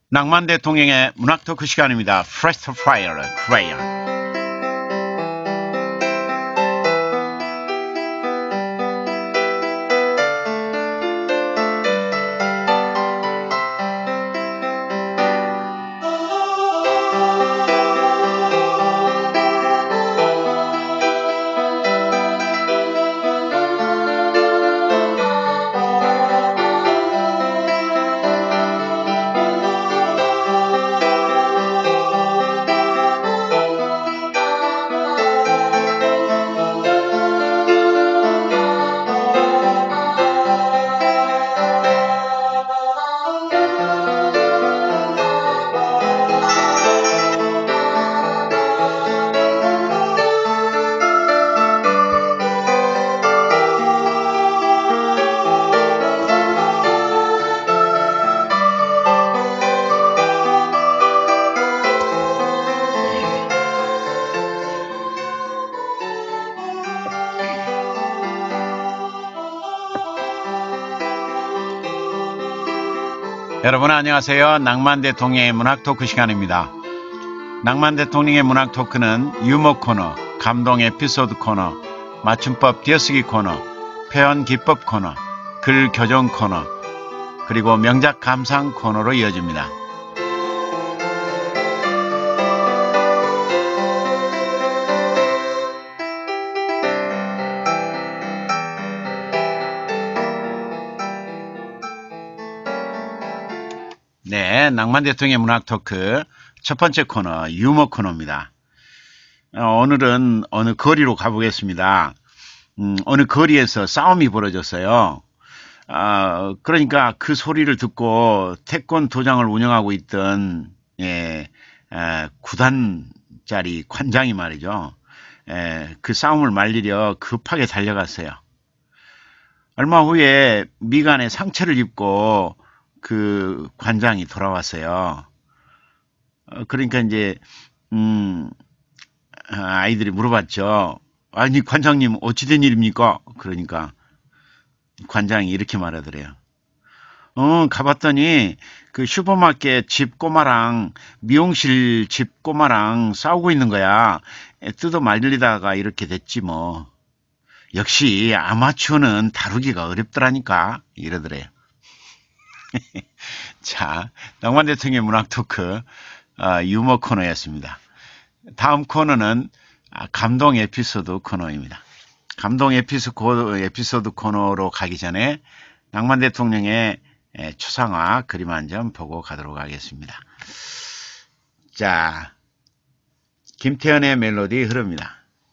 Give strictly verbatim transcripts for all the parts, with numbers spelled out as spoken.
낭만 대통령의 문학 토크 시간입니다. First Fire, Crayon. 여러분 안녕하세요. 낭만 대통령의 문학 토크 시간입니다. 낭만 대통령의 문학 토크는 유머 코너, 감동 에피소드 코너, 맞춤법 띄어쓰기 코너, 표현 기법 코너, 글 교정 코너, 그리고 명작 감상 코너로 이어집니다. 네, 낭만 대통령의 문학 토크 첫 번째 코너 유머 코너입니다. 어, 오늘은 어느 거리로 가보겠습니다. 음, 어느 거리에서 싸움이 벌어졌어요. 어, 그러니까 그 소리를 듣고 태권도장을 운영하고 있던 예, 에, 구단짜리 관장이 말이죠. 에, 그 싸움을 말리려 급하게 달려갔어요. 얼마 후에 미간에 상처를 입고 그 관장이 돌아왔어요. 어, 그러니까 이제 음, 아이들이 물어봤죠. 아니 관장님 어찌된 일입니까? 그러니까 관장이 이렇게 말하더래요. 어, 가봤더니 그 슈퍼마켓 집 꼬마랑 미용실 집 꼬마랑 싸우고 있는 거야. 뜯어 말리다가 이렇게 됐지 뭐. 역시 아마추어는 다루기가 어렵더라니까 이러더래요. 자, 낭만 대통령의 문학 토크 어, 유머 코너였습니다. 다음 코너는 감동 에피소드 코너입니다. 감동 에피소드, 에피소드 코너로 가기 전에 낭만 대통령의 초상화 그림 한 점 보고 가도록 하겠습니다. 자, 김태현의 멜로디 흐릅니다.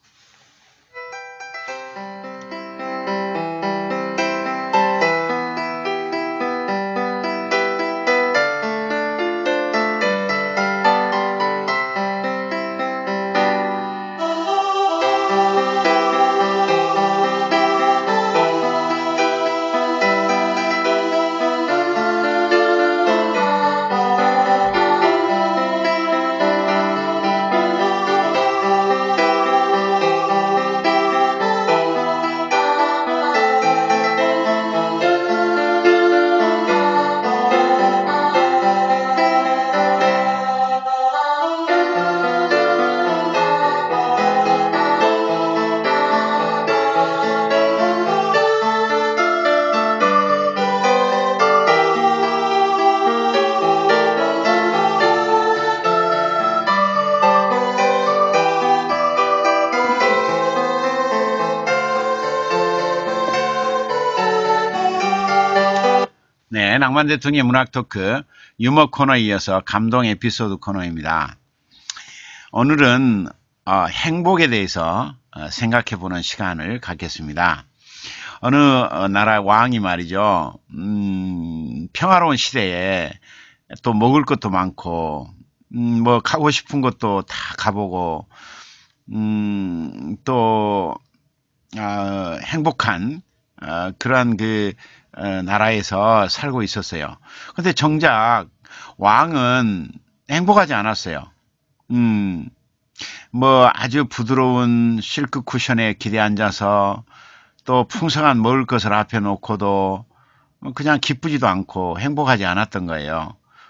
네, 낭만 대통령의 문학 토크 유머 코너에 이어서 감동 에피소드 코너입니다. 오늘은 어, 행복에 대해서 어, 생각해보는 시간을 갖겠습니다. 어느 어, 나라 왕이 말이죠. 음, 평화로운 시대에 또 먹을 것도 많고 음, 뭐 가고 싶은 것도 다 가보고 음, 또 어, 행복한 어, 그러한 그 어, 나라에서 살고 있었어요. 근데 정작 왕은 행복하지 않았어요. 음, 뭐 아주 부드러운 실크 쿠션에 기대 앉아서 또 풍성한 먹을 것을 앞에 놓고도 그냥 기쁘지도 않고 행복하지 않았던 거예요.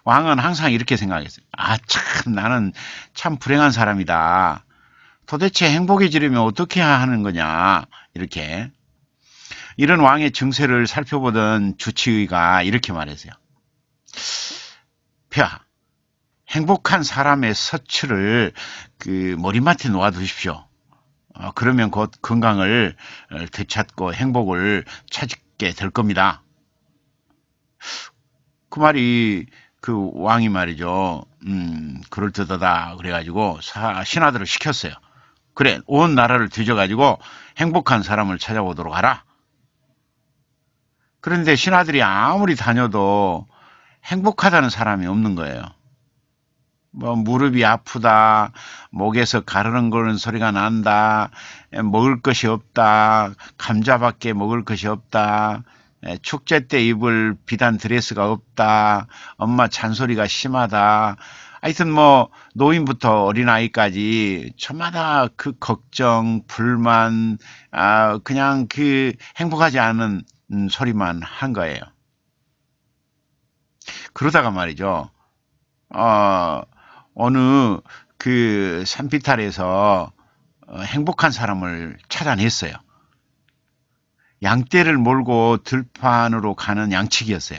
왕은 항상 이렇게 생각했어요. 아, 참, 나는 참 불행한 사람이다. 도대체 행복해지려면 어떻게 해야 하는 거냐. 이렇게. 이런 왕의 증세를 살펴보던 주치의가 이렇게 말했어요. 폐하, 행복한 사람의 서치를 그 머리맡에 놓아두십시오. 어, 그러면 곧 건강을 되찾고 행복을 찾게 될 겁니다. 그 말이 그 왕이 말이죠. 음, 그럴듯하다 그래가지고 신하들을 시켰어요. 그래, 온 나라를 뒤져가지고 행복한 사람을 찾아보도록 하라. 그런데 신하들이 아무리 다녀도 행복하다는 사람이 없는 거예요. 뭐 무릎이 아프다, 목에서 가르릉거리는 소리가 난다, 먹을 것이 없다, 감자밖에 먹을 것이 없다, 축제 때 입을 비단 드레스가 없다, 엄마 잔소리가 심하다. 하여튼 뭐 노인부터 어린아이까지 저마다 그 걱정, 불만, 아 그냥 그 행복하지 않은 소리만 한 거예요. 그러다가 말이죠. 어, 어느 그 산비탈에서 행복한 사람을 찾아냈어요. 양떼를 몰고 들판으로 가는 양치기였어요.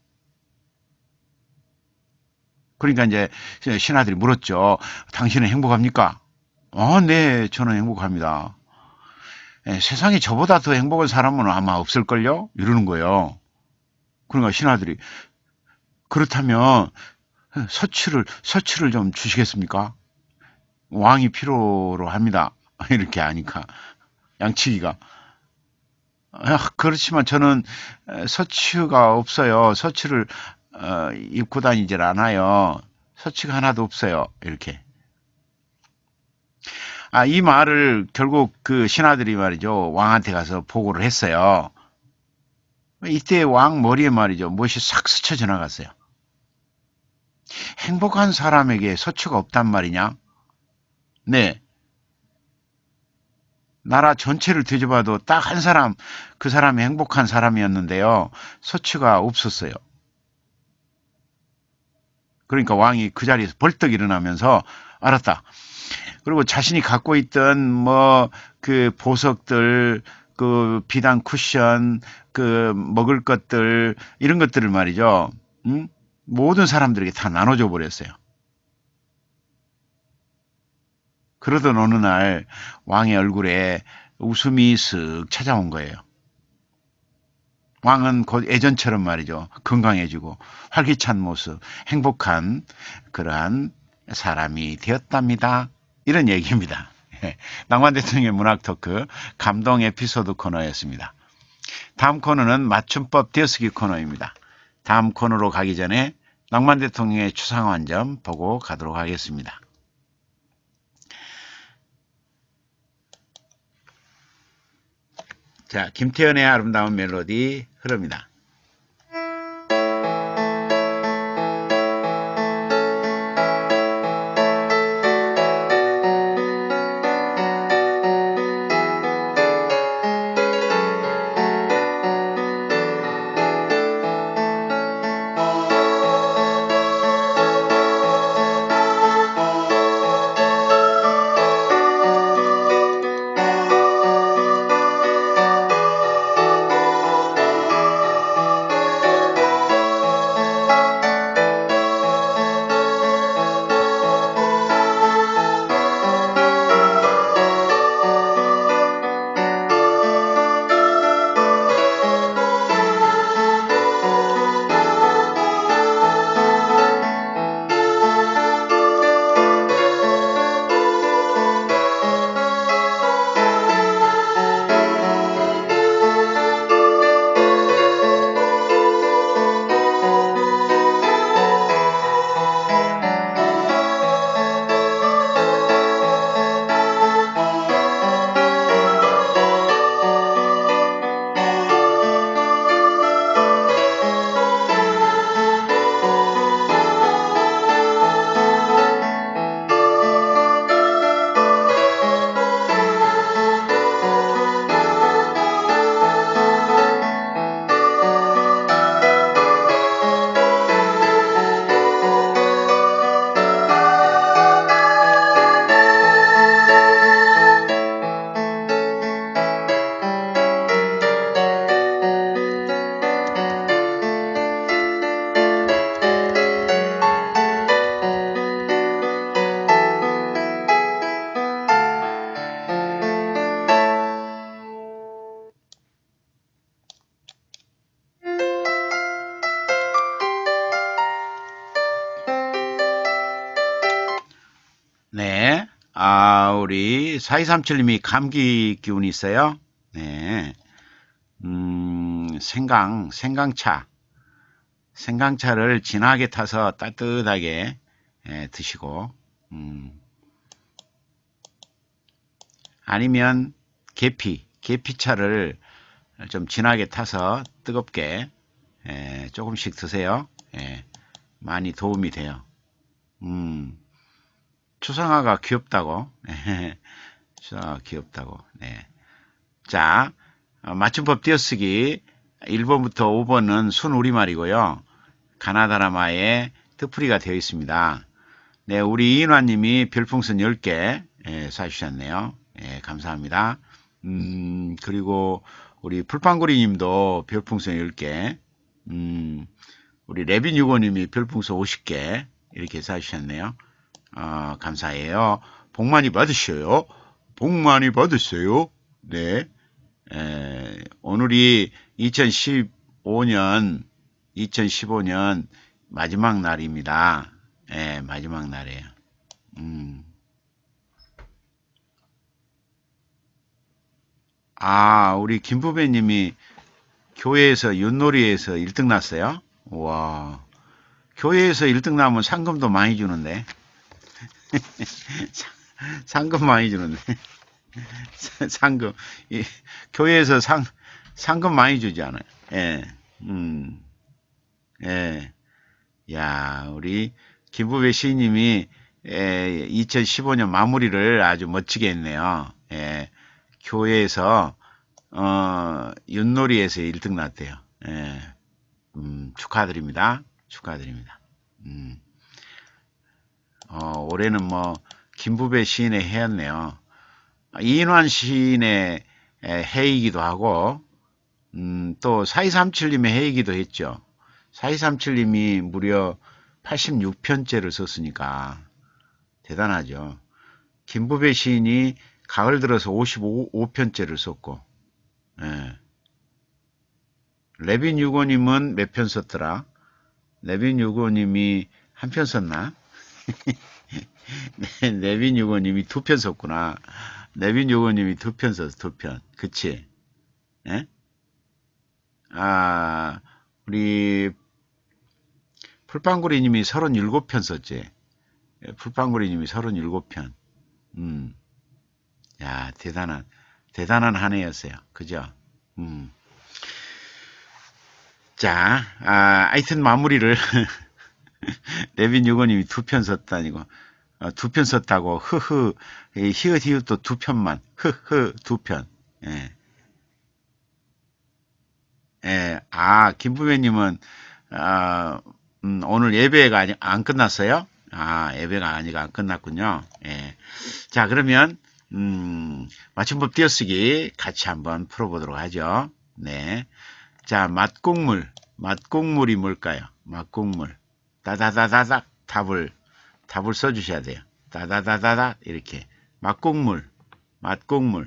그러니까 이제 신하들이 물었죠. 당신은 행복합니까? 어, 네, 저는 행복합니다. 예, 세상에 저보다 더 행복한 사람은 아마 없을걸요? 이러는 거예요. 그러니까 신하들이 그렇다면 서치를 서치를 좀 주시겠습니까? 왕이 필요로 합니다. 이렇게 하니까 양치기가 아, 그렇지만 저는 서치가 없어요. 서치를 어, 입고 다니질 않아요. 서치가 하나도 없어요. 이렇게. 아, 이 말을 결국 그 신하들이 말이죠. 왕한테 가서 보고를 했어요. 이때 왕 머리에 말이죠. 무엇이 싹 스쳐 지나갔어요. 행복한 사람에게 서치가 없단 말이냐? 네. 나라 전체를 뒤져봐도 딱 한 사람, 그 사람이 행복한 사람이었는데요. 서치가 없었어요. 그러니까 왕이 그 자리에서 벌떡 일어나면서 알았다. 그리고 자신이 갖고 있던 뭐 그 보석들, 그 비단 쿠션, 그 먹을 것들 이런 것들을 말이죠. 응? 모든 사람들에게 다 나눠줘 버렸어요. 그러던 어느 날 왕의 얼굴에 웃음이 쓱 찾아온 거예요. 왕은 곧 예전처럼 말이죠. 건강해지고 활기찬 모습, 행복한 그러한 사람이 되었답니다. 이런 얘기입니다. 낭만 대통령의 문학 토크 감동 에피소드 코너였습니다. 다음 코너는 맞춤법 띄어쓰기 코너입니다. 다음 코너로 가기 전에 낭만 대통령의 추상화 점 보고 가도록 하겠습니다. 자, 김태현의 아름다운 멜로디 흐릅니다. 우리 사이삼칠님이 감기 기운이 있어요. 네. 음, 생강, 생강차. 생강차를 진하게 타서 따뜻하게 예, 드시고, 음, 아니면 계피, 계피차를 좀 진하게 타서 뜨겁게 예, 조금씩 드세요. 예, 많이 도움이 돼요. 음, 추상화가 귀엽다고. 추상화가 귀엽다고. 네. 자, 어, 맞춤법 띄어쓰기 일 번부터 오 번은 순우리말이고요. 가나다라마의 뜻풀이가 되어 있습니다. 네, 우리 이인화님이 별풍선 열 개 예, 사주셨네요. 예, 감사합니다. 음, 그리고 우리 풀빵구리님도 별풍선 열 개, 음, 우리 레빈유고님이 별풍선 오십 개 이렇게 사주셨네요. 어, 감사해요. 복 많이 받으셔요. 복 많이 받으세요. 네. 에, 오늘이 이천십오 년, 이천십오 년 마지막 날입니다. 예, 마지막 날이에요. 음. 아, 우리 김부배님이 교회에서 윷놀이에서 일 등 났어요? 와, 교회에서 일 등 나면 상금도 많이 주는데. 상금 많이 주는데. 상금. 이, 교회에서 상, 상금 많이 주지 않아요? 예, 음, 예. 야, 우리 김부배 시인님이 예, 이천십오 년 마무리를 아주 멋지게 했네요. 예, 교회에서 어, 윷놀이에서 일 등 났대요. 예, 음, 축하드립니다. 축하드립니다. 음, 어, 올해는 뭐 김부배 시인의 해였네요. 이인환 시인의 해이기도 하고 음, 또 사이삼칠님의 해이기도 했죠. 사이삼칠님이 무려 팔십육 편째를 썼으니까 대단하죠. 김부배 시인이 가을 들어서 오십오 편째를 썼고, 예. 레빈 유고님은 몇 편 썼더라? 레빈 유고님이 한 편 썼나? 네, 레빈 유고님이 두 편 썼구나. 레빈 유고님이 두 편 썼어, 두 편. 그치? 예? 아, 우리 풀빵구리님이 서른일곱 편 썼지. 풀빵구리님이 서른일곱 편. 음, 야, 대단한, 대단한 한 해였어요. 그죠? 음. 자, 아, 하여튼 마무리를, 레빈 유고님이 두 편 썼다니고, 어, 두 편 썼다고, 흐흐, 히읗, 히읗도 두 편만, 흐흐, 두 편. 예. 예, 아, 김부배님은, 아, 음, 오늘 예배가 아니, 안 끝났어요? 아, 예배가 아직 안 끝났군요. 예. 자, 그러면, 음, 맞춤법 띄어쓰기 같이 한번 풀어보도록 하죠. 네. 자, 맛곡물. 맛곡물이 뭘까요? 맛곡물. 다다다다닥 답을, 답을 써주셔야 돼요. 다다다다닥 이렇게. 맛곡물. 맛곡물.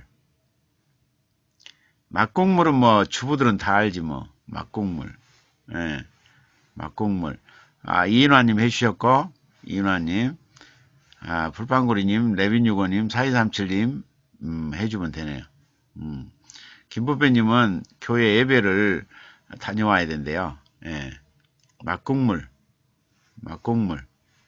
맛곡물은 뭐, 주부들은 다 알지 뭐. 맛곡물. 예. 맛곡물. 아, 이인화님 해주셨고, 이인화님. 아, 불빵구리님, 레빈유고님, 사이삼칠님, 음, 해주면 되네요. 음. 김부배님은 교회 예배를 다녀와야 된대요. 예. 막국물, 막국물.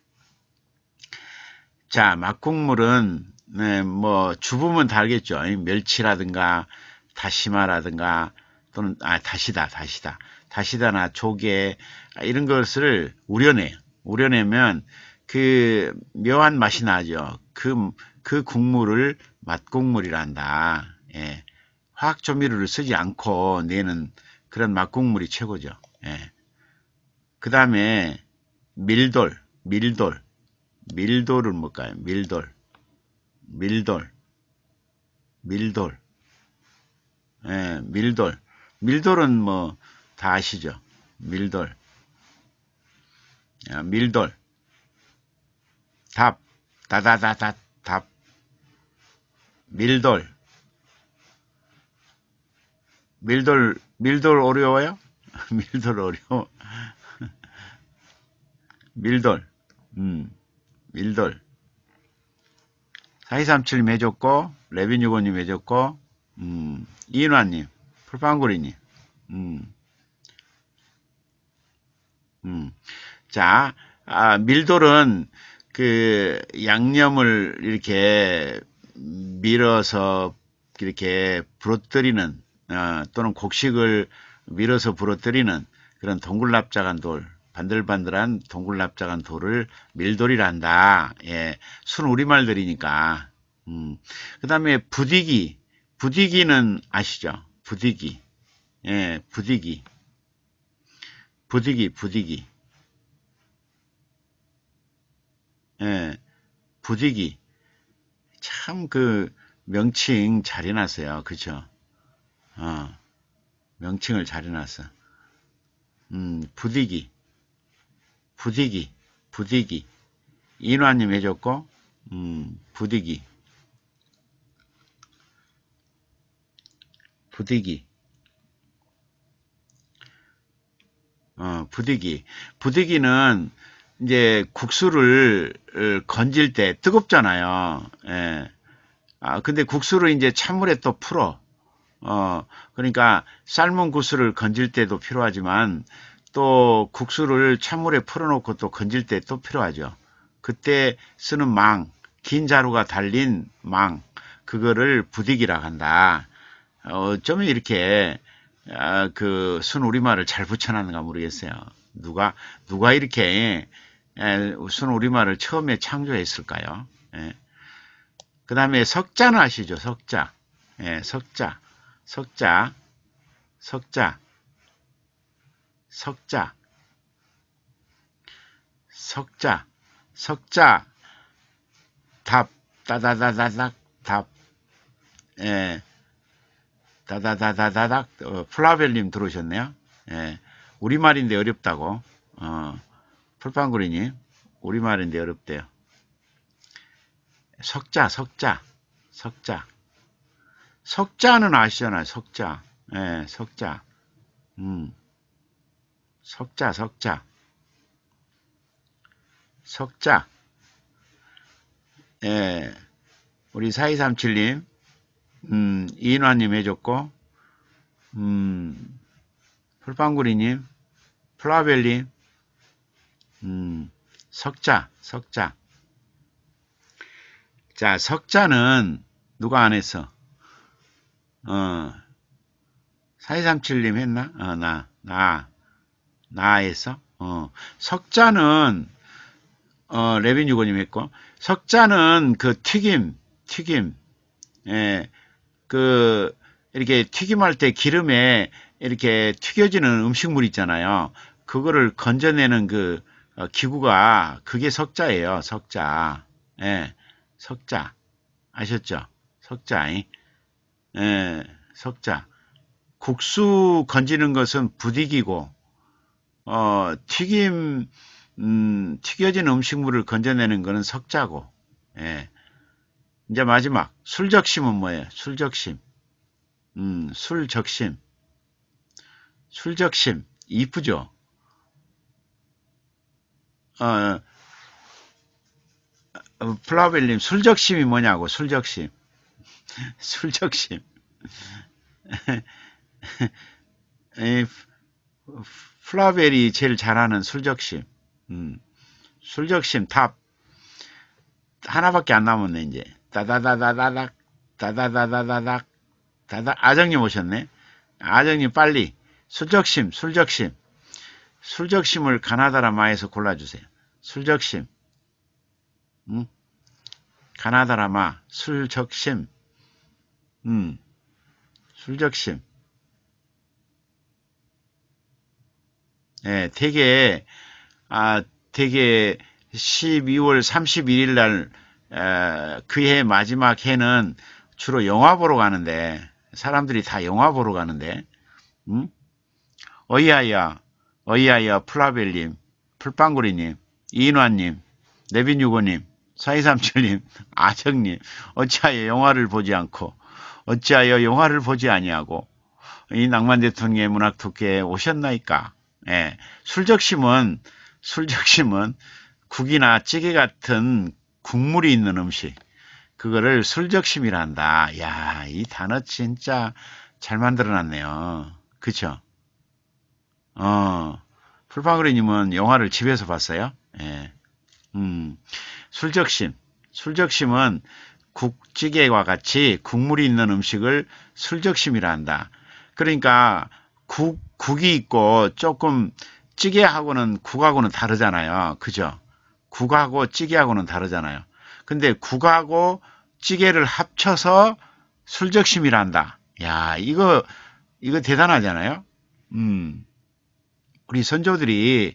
자, 막국물은, 네, 뭐, 주부면 다 알겠죠. 멸치라든가, 다시마라든가, 또는, 아, 다시다, 다시다. 다시다나 조개, 이런 것을 우려내요. 우려내면, 그, 묘한 맛이 나죠. 그, 그 국물을 맛국물이라 한다. 예. 화학 조미료를 쓰지 않고 내는 그런 맛국물이 최고죠. 예. 그 다음에 밀돌, 밀돌, 밀돌은 뭘까요? 밀돌, 밀돌, 밀돌, 예, 밀돌. 밀돌은 뭐 다 아시죠? 밀돌, 야, 밀돌, 답, 다다다다, 답, 밀돌, 밀돌, 밀돌 어려워요? 밀돌 어려워. 밀돌, 음, 밀돌. 사이삼칠님 해줬고, 레빈유고님 해줬고, 음, 이인화님, 풀빵구리님, 음, 음. 자, 아, 밀돌은 그 양념을 이렇게 밀어서 이렇게 부러뜨리는, 어, 또는 곡식을 밀어서 부러뜨리는 그런 동글납작한 돌, 반들반들한 동글납작한 돌을 밀돌이라 한다. 예, 순 우리말들이니까. 음. 그 다음에 부디기, 부디기는 아시죠? 부디기, 예, 부디기, 부디기, 부디기, 예, 부디기. 참 그 명칭 잘 해놨어요. 그쵸? 어, 명칭을 잘 해놨어. 음, 부디기, 부디기, 부디기. 인화님 해줬고, 음, 부디기, 부디기, 어, 부디기. 부디기는 이제 국수를 어, 건질 때 뜨겁잖아요. 예. 아, 근데 국수를 이제 찬물에 또 풀어. 어, 그러니까 삶은 국수를 건질 때도 필요하지만 또 국수를 찬물에 풀어놓고 또 건질 때 또 필요하죠. 그때 쓰는 망, 긴 자루가 달린 망, 그거를 부디기라 한다. 어, 어쩌면 이렇게 아, 그 순우리말을 잘 붙여놨는가 모르겠어요. 누가 누가 이렇게 에, 순우리말을 처음에 창조했을까요? 예. 그 다음에 석자는 아시죠? 석자, 예, 석자, 석자, 석자, 석자, 석자, 석자, 답, 따다다다닥, 답, 예, 다다다다다닥, 어, 플라벨님 들어오셨네요. 예, 우리말인데 어렵다고, 어, 풀빵구리님, 우리말인데 어렵대요. 석자, 석자, 석자, 석자는 아시잖아요. 석자, 예, 석자, 음, 석자, 석자, 석자, 예, 우리 사이삼칠님, 음, 이인화님 해줬고, 음, 풀빵구리님, 플라벨님, 음, 석자, 석자. 자, 석자는 누가 안 했어? 어, 사이삼칠님 했나? 어, 나, 나, 나 했어? 어, 석자는, 어, 레빈유고님 했고, 석자는 그 튀김, 튀김, 예, 그, 이렇게 튀김할 때 기름에 이렇게 튀겨지는 음식물 있잖아요. 그거를 건져내는 그 어, 기구가, 그게 석자예요, 석자. 예, 석자. 아셨죠? 석자. 예, 석자. 국수 건지는 것은 부디기고, 어, 튀김, 음, 튀겨진 음식물을 건져내는 것은 석자고, 예. 이제 마지막, 술적심은 뭐예요? 술적심. 음, 술적심. 술적심. 이쁘죠? 어, 어, 플라벨님, 술적심이 뭐냐고, 술적심. 술적심. 에, 플라벨이 제일 잘하는 술적심. 음, 술적심 답. 하나밖에 안 남았네, 이제. 따다다다다닥, 따다다다다닥, 따다, 아정님 오셨네. 아정님 빨리. 술적심, 술적심. 술적심을 가나다라 마에서 골라주세요. 술적심. 음, 가나다라 마. 술적심. 음, 술적심. 예, 되게, 아, 되게 십이월 삼십일일 날, 그 해 마지막 해는 주로 영화 보러 가는데, 사람들이 다 영화 보러 가는데, 음? 어이야야, 어이야야, 플라벨님, 풀빵구리님, 이인화님, 네빈유고님, 사이삼칠님, 아정님, 어찌하여 영화를 보지 않고, 어찌하여 영화를 보지 아니하고, 이 낭만 대통령의 문학 토크에 오셨나이까? 예, 술적심은, 술적심은 국이나 찌개 같은 국물이 있는 음식, 그거를 술적심이라 한다. 야, 이 단어 진짜 잘 만들어놨네요. 그쵸? 어, 풀파그리님은 영화를 집에서 봤어요? 예. 음, 술적심. 술적심은 국찌개와 같이 국물이 있는 음식을 술적심이라 한다. 그러니까 국, 국이 있고 조금 찌개하고는 국하고는 다르잖아요. 그죠? 국하고 찌개하고는 다르잖아요. 근데 국하고 찌개를 합쳐서 술적심이라 한다. 야, 이거, 이거 대단하잖아요? 음, 우리 선조들이,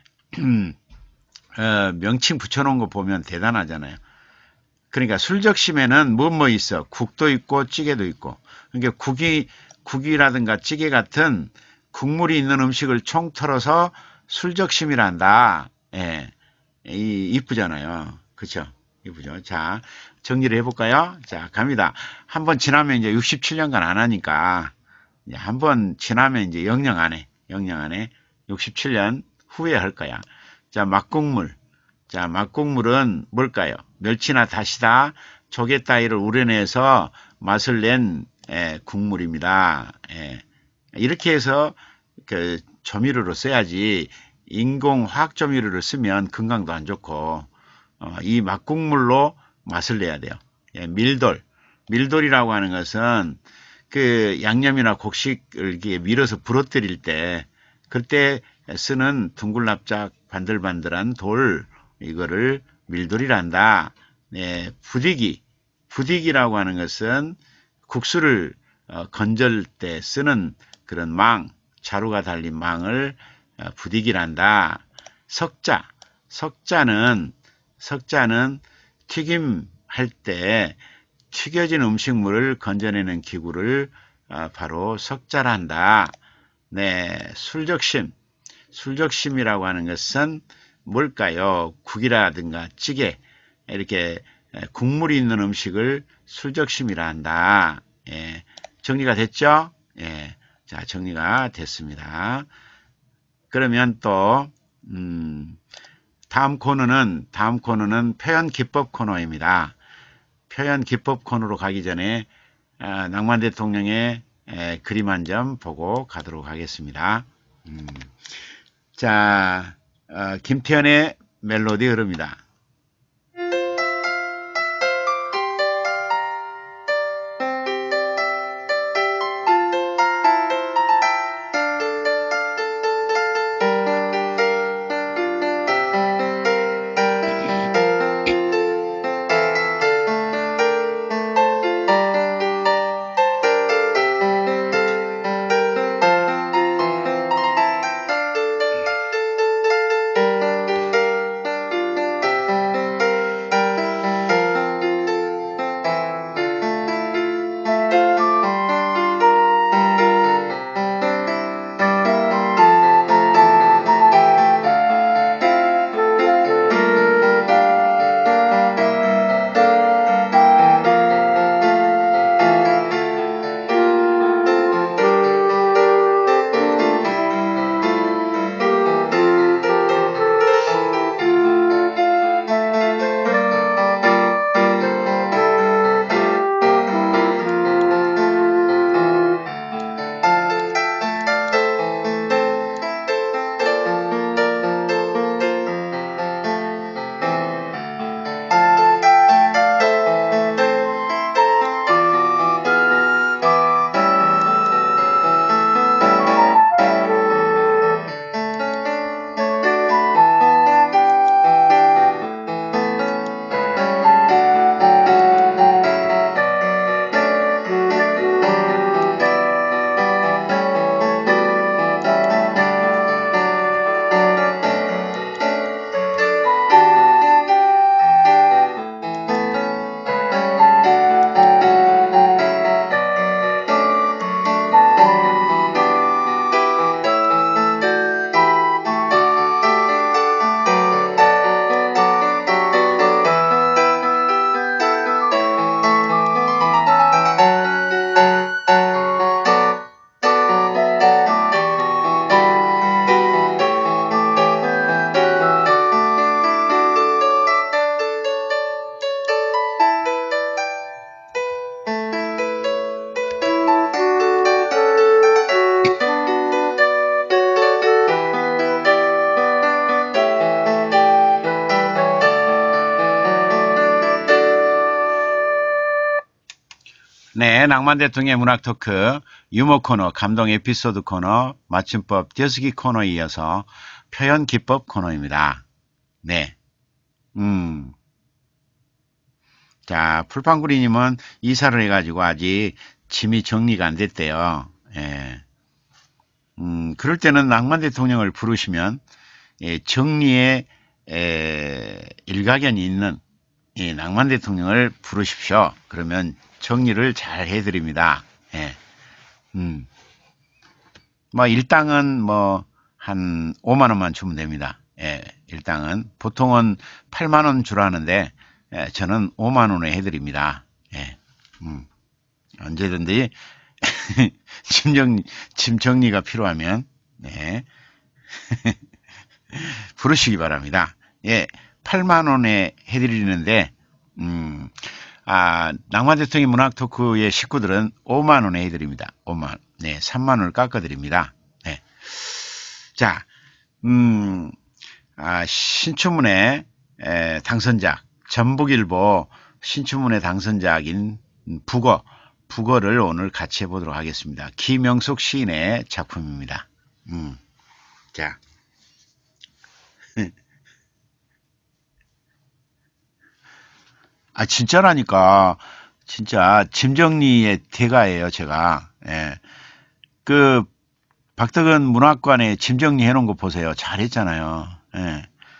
어, 명칭 붙여놓은 거 보면 대단하잖아요. 그러니까 술적심에는 뭐 뭐 있어. 국도 있고 찌개도 있고. 그러니까 국이 국이라든가 찌개 같은 국물이 있는 음식을 총 털어서 술적심이라 한다. 예. 이 이쁘잖아요. 그렇죠? 이쁘죠. 자, 정리를 해 볼까요? 자, 갑니다. 한 번 지나면 이제 육십칠 년간 안 하니까 한 번 지나면 이제 영영 안 해. 영영 안 해. 육십칠 년 후에 할 거야. 자, 막국물. 자, 막국물은 뭘까요? 멸치나 다시다, 조개 따위를 우려내서 맛을 낸 에, 국물입니다. 에, 이렇게 해서 그 조미료로 써야지 인공 화학 조미료를 쓰면 건강도 안 좋고 어, 이 막국물로 맛을 내야 돼요. 예, 밀돌. 밀돌이라고 하는 것은 그 양념이나 곡식을 이렇게 밀어서 부러뜨릴 때 그때 쓰는 둥글납작 반들반들한 돌 이거를 밀돌이란다. 네, 부디기. 부디기라고 하는 것은 국수를 어, 건질 때 쓰는 그런 망, 자루가 달린 망을 어, 부디기란다. 석자. 석자는 석자는 튀김할 때 튀겨진 음식물을 건져내는 기구를 어, 바로 석자란다. 네, 술적심. 술적심이라고 하는 것은 뭘까요? 국이라든가 찌개, 이렇게 국물이 있는 음식을 술적심이라 한다. 예, 정리가 됐죠? 예, 자, 정리가 됐습니다. 그러면 또, 음, 다음 코너는, 다음 코너는 표현 기법 코너입니다. 표현 기법 코너로 가기 전에, 아, 낭만 대통령의 에, 그림 한 점 보고 가도록 하겠습니다. 음, 자, 어, 김태현의 멜로디 흐릅니다. 네, 낭만 대통령의 문학 토크, 유머 코너, 감동 에피소드 코너, 맞춤법 띄어쓰기 코너에 이어서 표현 기법 코너입니다. 네. 음. 자, 풀빵구리님은 이사를 해가지고 아직 짐이 정리가 안 됐대요. 예. 음, 그럴 때는 낭만 대통령을 부르시면, 예, 정리에, 에, 일가견이 있는 이 낭만 대통령을 부르십시오. 그러면 정리를 잘 해드립니다. 예. 음. 뭐, 일당은 뭐, 한 오만 원만 주면 됩니다. 예, 일당은. 보통은 팔만 원 주라는데, 예, 저는 오만 원에 해드립니다. 예. 음. 언제든지, 짐 정리, 짐 정리가 필요하면, 네. 부르시기 바랍니다. 예, 팔만 원에 해드리는데, 음, 아, 낭만 대통령 문학 토크의 식구들은 오만 원에 해드립니다. 오만 원. 네, 삼만 원을 깎아드립니다. 네. 자, 음, 아, 신춘문예 에, 당선작, 전북일보 신춘문예 당선작인 북어, 북어를 오늘 같이 해보도록 하겠습니다. 김영숙 시인의 작품입니다. 음, 자. 아, 진짜라니까. 진짜, 짐 정리의 대가예요, 제가. 예. 그, 박덕은 문학관에 짐 정리해 놓은 거 보세요. 잘했잖아요. 예.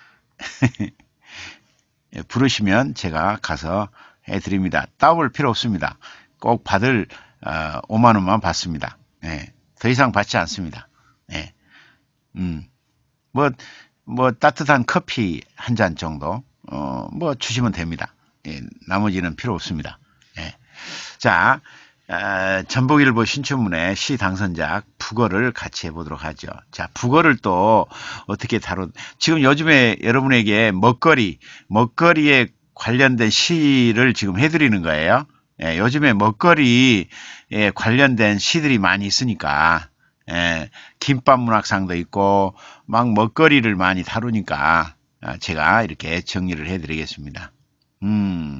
예, 부르시면 제가 가서 해드립니다. 따올 필요 없습니다. 꼭 받을, 어, 오만 원만 받습니다. 예. 더 이상 받지 않습니다. 예. 음. 뭐, 뭐, 따뜻한 커피 한 잔 정도, 어, 뭐, 주시면 됩니다. 예, 나머지는 필요 없습니다. 예. 자, 아, 전북일보 신춘문예 시 당선작 북어를 같이 해보도록 하죠. 자, 북어를 또 어떻게 다룬, 지금 요즘에 여러분에게 먹거리, 먹거리에 관련된 시를 지금 해드리는 거예요. 예, 요즘에 먹거리에 관련된 시들이 많이 있으니까, 예, 김밥 문학상도 있고, 막 먹거리를 많이 다루니까, 제가 이렇게 정리를 해드리겠습니다. 음,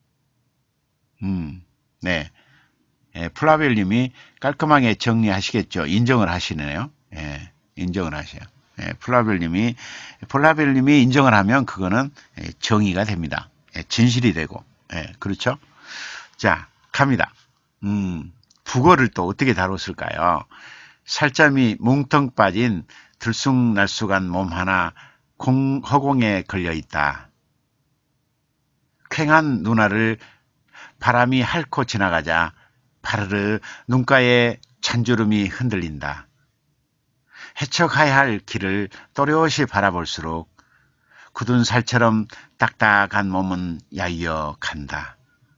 음, 네. 예, 플라벨 님이 깔끔하게 정리하시겠죠. 인정을 하시네요. 예, 인정을 하셔요. 예, 플라벨 님이, 플라벨 님이 인정을 하면 그거는 정의가 됩니다. 예, 진실이 되고. 예, 그렇죠? 자, 갑니다. 음, 북어를 또 어떻게 다뤘을까요? 살점이 뭉텅 빠진 들쑥날쑥한 몸 하나 공, 허공에 걸려 있다. 퀭한 누나를 바람이 핥고 지나가자 파르르 눈가에 찬주름이 흔들린다. 헤쳐가야 할 길을 또렷이 바라볼수록 굳은 살처럼 딱딱한 몸은 야이어 간다.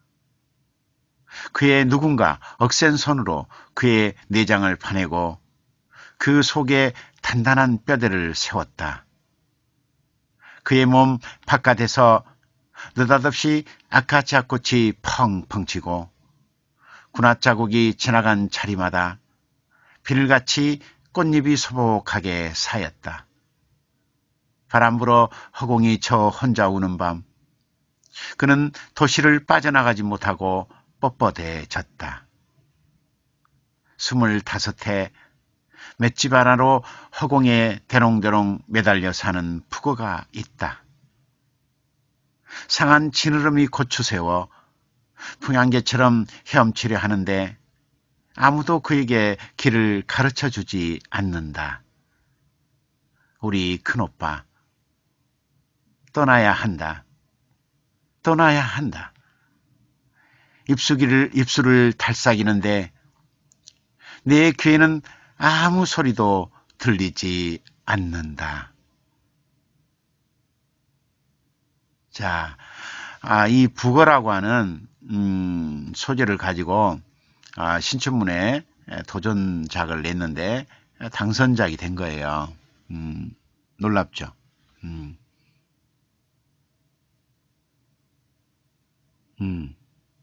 그의 누군가 억센 손으로 그의 내장을 파내고 그 속에 단단한 뼈대를 세웠다. 그의 몸 바깥에서 느닷없이 아카치아꽃이 펑펑 치고 군화 자국이 지나간 자리마다 비늘같이 꽃잎이 소복하게 사였다. 바람 불어 허공이 저 혼자 우는 밤 그는 도시를 빠져나가지 못하고 뻣뻣해졌다. 스물다섯 해 맷집 하나로 허공에 대롱대롱 매달려 사는 북어가 있다. 상한 지느러미 고추 세워 풍향계처럼 헤엄치려 하는데 아무도 그에게 길을 가르쳐 주지 않는다. 우리 큰오빠, 떠나야 한다. 떠나야 한다. 입술을, 입술을 달싹이는데 내 귀에는 아무 소리도 들리지 않는다. 자, 아, 이 북어라고 하는 음, 소재를 가지고 아, 신춘문예 도전작을 냈는데 당선작이 된 거예요. 음, 놀랍죠. 음, 음.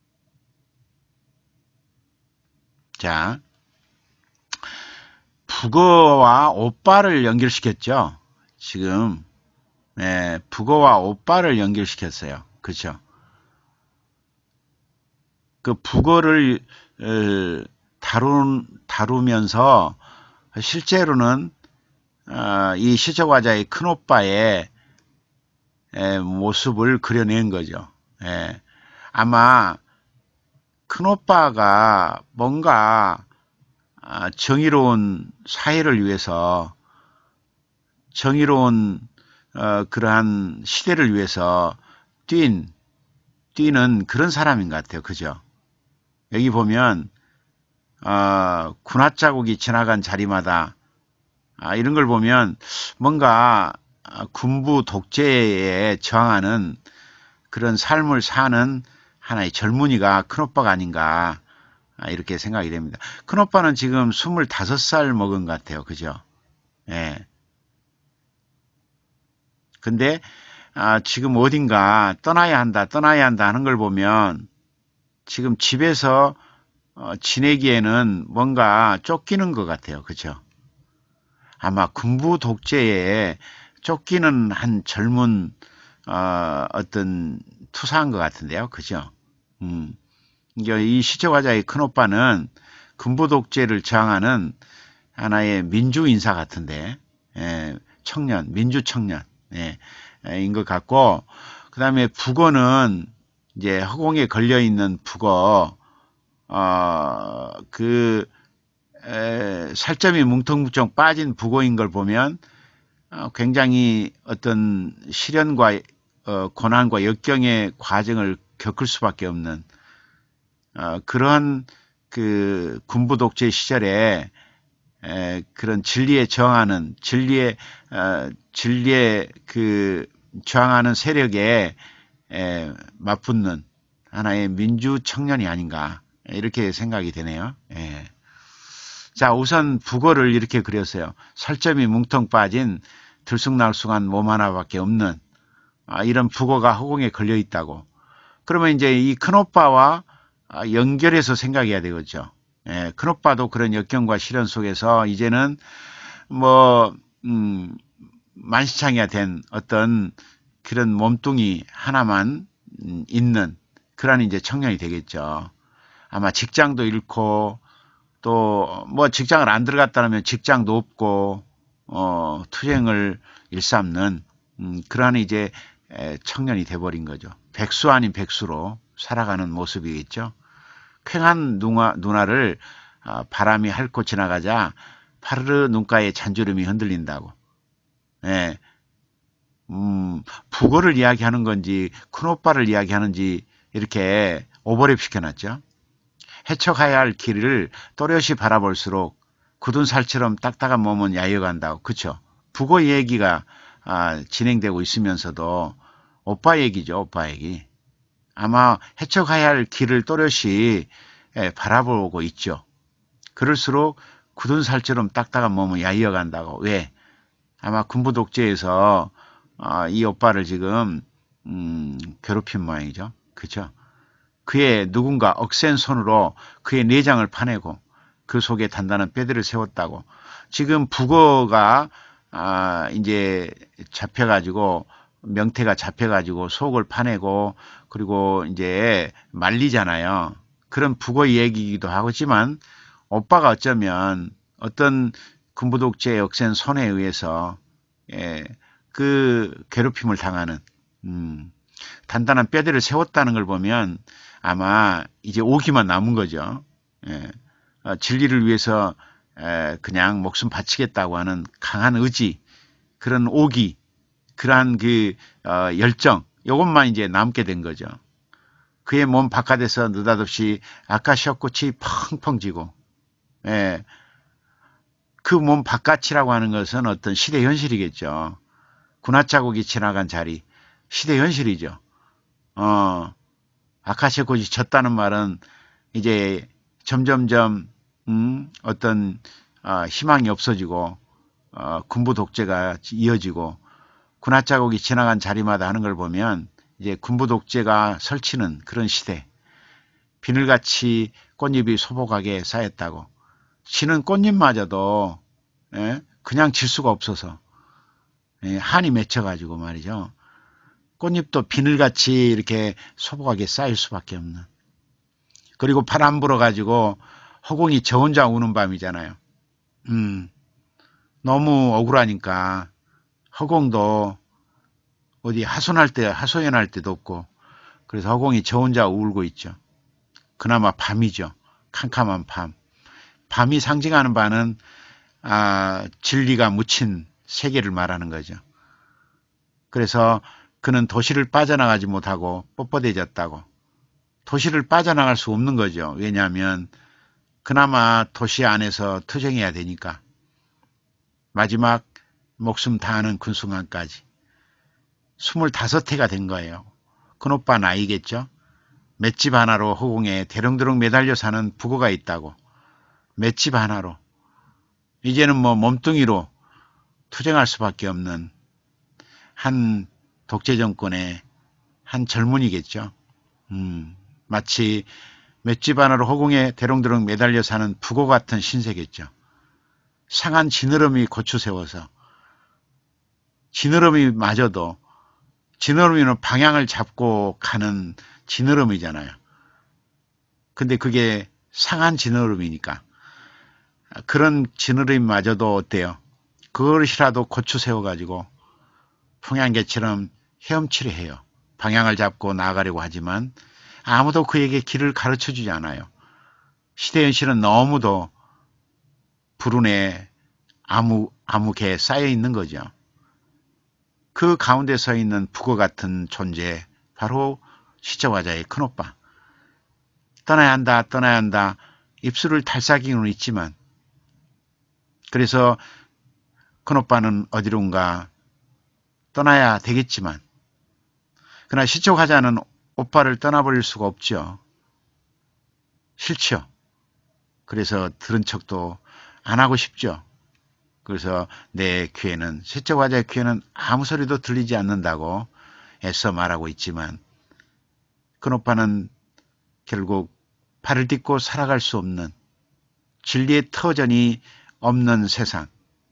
자, 북어와 오빠를 연결시켰죠. 지금 예, 북어와 오빠를 연결시켰어요. 그렇죠? 그 북어를 어, 다룬, 다루면서 실제로는 어, 이 시적화자의 큰오빠의 에, 모습을 그려낸 거죠. 예. 아마 큰오빠가 뭔가 아, 정의로운 사회를 위해서 정의로운 어, 그러한 시대를 위해서 뛴, 뛰는 그런 사람인 것 같아요. 그죠? 여기 보면 어, 군화 자국이 지나간 자리마다 아, 이런 걸 보면 뭔가 군부 독재에 저항하는 그런 삶을 사는 하나의 젊은이가 큰오빠가 아닌가 이렇게 생각이 됩니다. 큰오빠는 지금 스물다섯 살 먹은 것 같아요. 그죠? 예. 근데 아, 지금 어딘가 떠나야 한다, 떠나야 한다 하는 걸 보면 지금 집에서 어, 지내기에는 뭔가 쫓기는 것 같아요. 그죠? 아마 군부 독재에 쫓기는 한 젊은 어, 어떤 투사한 것 같은데요. 그죠? 음. 이 시적화자의 큰오빠는 군부 독재를 저항하는 하나의 민주 인사 같은데, 예, 청년, 민주 청년, 예, 인 것 같고, 그 다음에 북어는 이제 허공에 걸려 있는 북어, 어, 그, 에, 살점이 뭉텅뭉텅 빠진 북어인 걸 보면 어, 굉장히 어떤 시련과 어, 고난과 역경의 과정을 겪을 수밖에 없는 어, 그러한 그 군부 독재 시절에 에, 그런 진리에 저항하는 진리에 어, 진리에 그 저항하는 세력에 에, 맞붙는 하나의 민주 청년이 아닌가 이렇게 생각이 되네요. 예. 자, 우선 북어를 이렇게 그렸어요. 살점이 뭉텅 빠진 들쑥날쑥한 몸 하나밖에 없는 아, 이런 북어가 허공에 걸려 있다고. 그러면 이제 이 큰오빠와 연결해서 생각해야 되겠죠. 예, 큰오빠도 그런 역경과 시련 속에서 이제는 뭐 음, 만시창이가 된 어떤 그런 몸뚱이 하나만 있는 그런 이제 청년이 되겠죠. 아마 직장도 잃고 또 뭐 직장을 안 들어갔다면 직장도 없고 어, 투쟁을 일삼는 음, 그러한 이제 청년이 돼버린 거죠. 백수 아닌 백수로 살아가는 모습이겠죠. 쾌한 누나, 누나를 바람이 핥고 지나가자 파르르 눈가에 잔주름이 흔들린다고. 예. 음, 북어를 이야기하는 건지 큰오빠를 이야기하는지 이렇게 오버랩 시켜놨죠. 헤쳐가야 할 길을 또렷이 바라볼수록 굳은 살처럼 딱딱한 몸은 야여간다고. 그쵸? 북어 얘기가 아, 진행되고 있으면서도 오빠 얘기죠. 오빠 얘기. 아마 헤쳐가야 할 길을 또렷이 예, 바라보고 있죠. 그럴수록 굳은 살처럼 딱딱한 몸은 야이어간다고. 왜? 아마 군부 독재에서 어, 이 오빠를 지금 음, 괴롭힌 모양이죠. 그죠? 그의 누군가 억센 손으로 그의 내장을 파내고 그 속에 단단한 뼈대를 세웠다고. 지금 북어가 아, 이제 잡혀가지고 명태가 잡혀가지고 속을 파내고 그리고 이제 말리잖아요. 그런 북어 얘기이기도 하지만 오빠가 어쩌면 어떤 군부독재의 억센 손에 의해서 예, 그 괴롭힘을 당하는 음, 단단한 뼈대를 세웠다는 걸 보면 아마 이제 오기만 남은 거죠. 예, 어, 진리를 위해서 에, 그냥 목숨 바치겠다고 하는 강한 의지, 그런 오기, 그러한 그 어, 열정, 이것만 이제 남게 된 거죠. 그의 몸 바깥에서 느닷없이 아카시아 꽃이 펑펑 지고, 예, 그 몸 바깥이라고 하는 것은 어떤 시대 현실이겠죠. 군화 자국이 지나간 자리, 시대 현실이죠. 어, 아카시아 꽃이 졌다는 말은 이제 점점점 음, 어떤 어, 희망이 없어지고 어, 군부 독재가 이어지고 군화 자국이 지나간 자리마다 하는 걸 보면 이제 군부 독재가 설치는 그런 시대. 비늘같이 꽃잎이 소복하게 쌓였다고. 지는 꽃잎마저도 예? 그냥 질 수가 없어서 예? 한이 맺혀가지고 말이죠. 꽃잎도 비늘같이 이렇게 소복하게 쌓일 수밖에 없는. 그리고 바람 불어가지고 허공이 저 혼자 우는 밤이잖아요. 음, 너무 억울하니까 허공도 어디 하소연할 때, 하소연할 때도 없고, 그래서 허공이 저 혼자 울고 있죠. 그나마 밤이죠. 캄캄한 밤. 밤이 상징하는 바는 아, 진리가 묻힌 세계를 말하는 거죠. 그래서 그는 도시를 빠져나가지 못하고 뻣뻣해졌다고. 도시를 빠져나갈 수 없는 거죠. 왜냐하면 그나마 도시 안에서 투쟁해야 되니까. 마지막 목숨 다하는 그 순간까지. 스물다섯 해가 된 거예요. 큰오빠 나이겠죠. 맷집 하나로 허공에 대롱대롱 매달려 사는 부고가 있다고. 맷집 하나로. 이제는 뭐 몸뚱이로 투쟁할 수밖에 없는 한 독재 정권의 한 젊은이겠죠. 음, 마치 맷집 하나로 허공에 대롱대롱 매달려 사는 부고 같은 신세겠죠. 상한 지느러미 고추 세워서 지느러미 마저도 지느러미는 방향을 잡고 가는 지느러미잖아요. 근데 그게 상한 지느러미니까 그런 지느러미마저도 어때요? 그것이라도 고추 세워가지고 풍향계처럼 헤엄치려 해요. 방향을 잡고 나아가려고 하지만 아무도 그에게 길을 가르쳐주지 않아요. 시대현실은 너무도 불운에 암흑, 암흑에 쌓여 있는 거죠. 그 가운데 서 있는 북어 같은 존재, 바로 시적화자의 큰오빠. 떠나야 한다, 떠나야 한다. 입술을 달싹이고는 있지만, 그래서 큰오빠는 어디론가 떠나야 되겠지만, 그러나 시적화자는 오빠를 떠나버릴 수가 없죠. 싫죠. 그래서 들은 척도 안 하고 싶죠. 그래서 내 귀에는, 시적화자의 귀에는 아무 소리도 들리지 않는다고 애써 말하고 있지만, 큰오빠는 결국 발을 딛고 살아갈 수 없는, 진리의 터전이 없는 세상,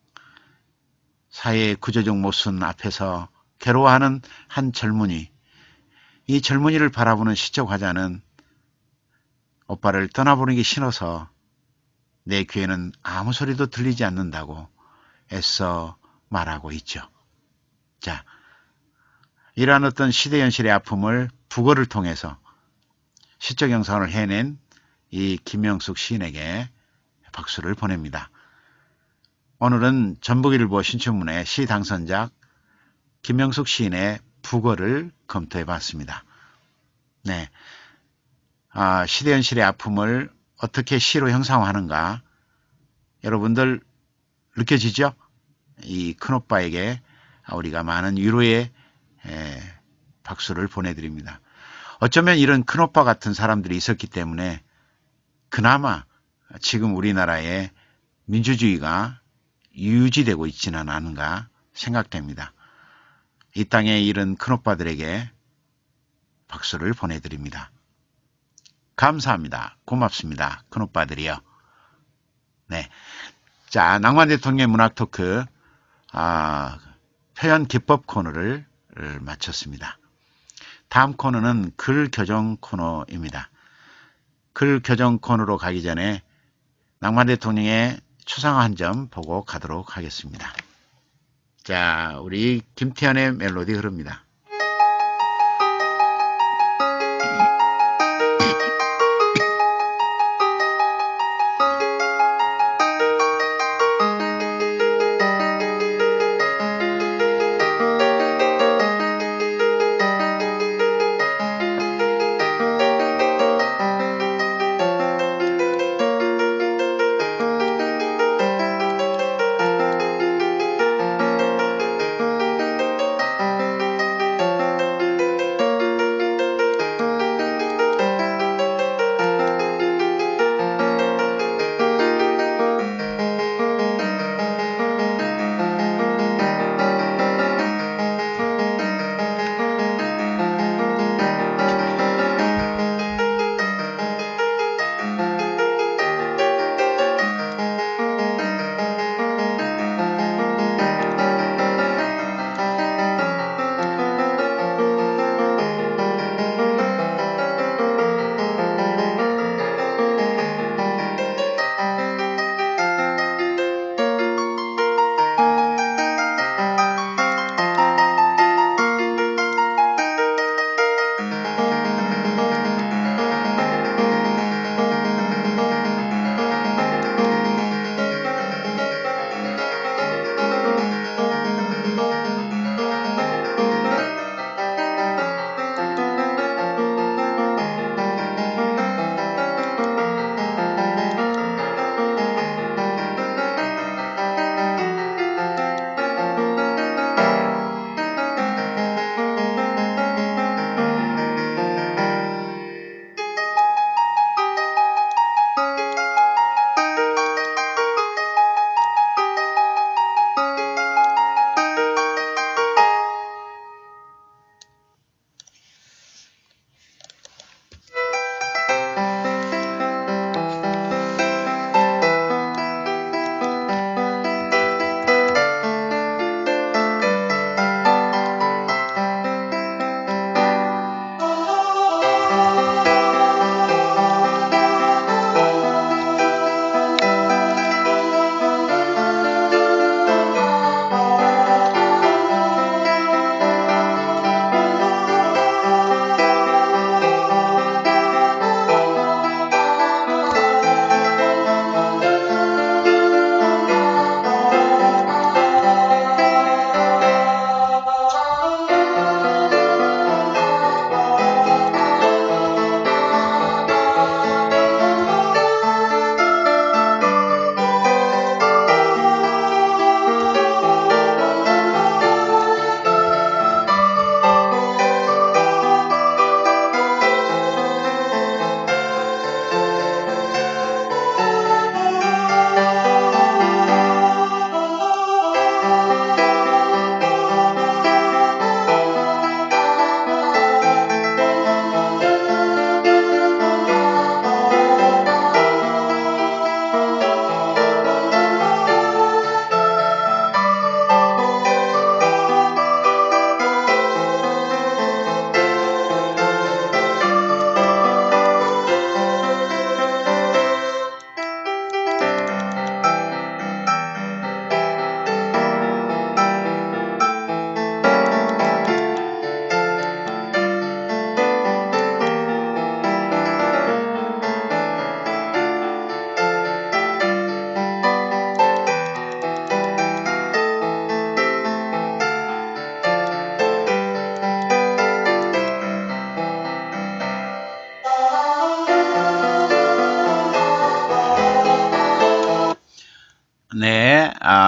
사회의 구조적 모순 앞에서 괴로워하는 한 젊은이, 이 젊은이를 바라보는 시적화자는 오빠를 떠나보는 게 싫어서 내 귀에는 아무 소리도 들리지 않는다고 애써 말하고 있죠. 자, 이러한 어떤 시대현실의 아픔을 북어를 통해서 시적 형상을 해낸 이 김명숙 시인에게 박수를 보냅니다. 오늘은 전북일보 신춘문예 시 당선작 김명숙 시인의 북어를 검토해 봤습니다. 네, 아, 시대현실의 아픔을 어떻게 시로 형상화하는가 여러분들 느껴지죠? 이 큰오빠에게 우리가 많은 위로의 에, 박수를 보내드립니다. 어쩌면 이런 큰오빠 같은 사람들이 있었기 때문에 그나마 지금 우리나라의 민주주의가 유지되고 있지는 않은가 생각됩니다. 이 땅에 이런 큰오빠들에게 박수를 보내드립니다. 감사합니다. 고맙습니다. 큰오빠들이요. 네. 자, 낭만 대통령의 문학 토크, 아, 표현 기법 코너를 마쳤습니다. 다음 코너는 글 교정 코너입니다. 글 교정 코너로 가기 전에 낭만 대통령의 추상화 한 점 보고 가도록 하겠습니다. 자, 우리 김태현의 멜로디 흐릅니다.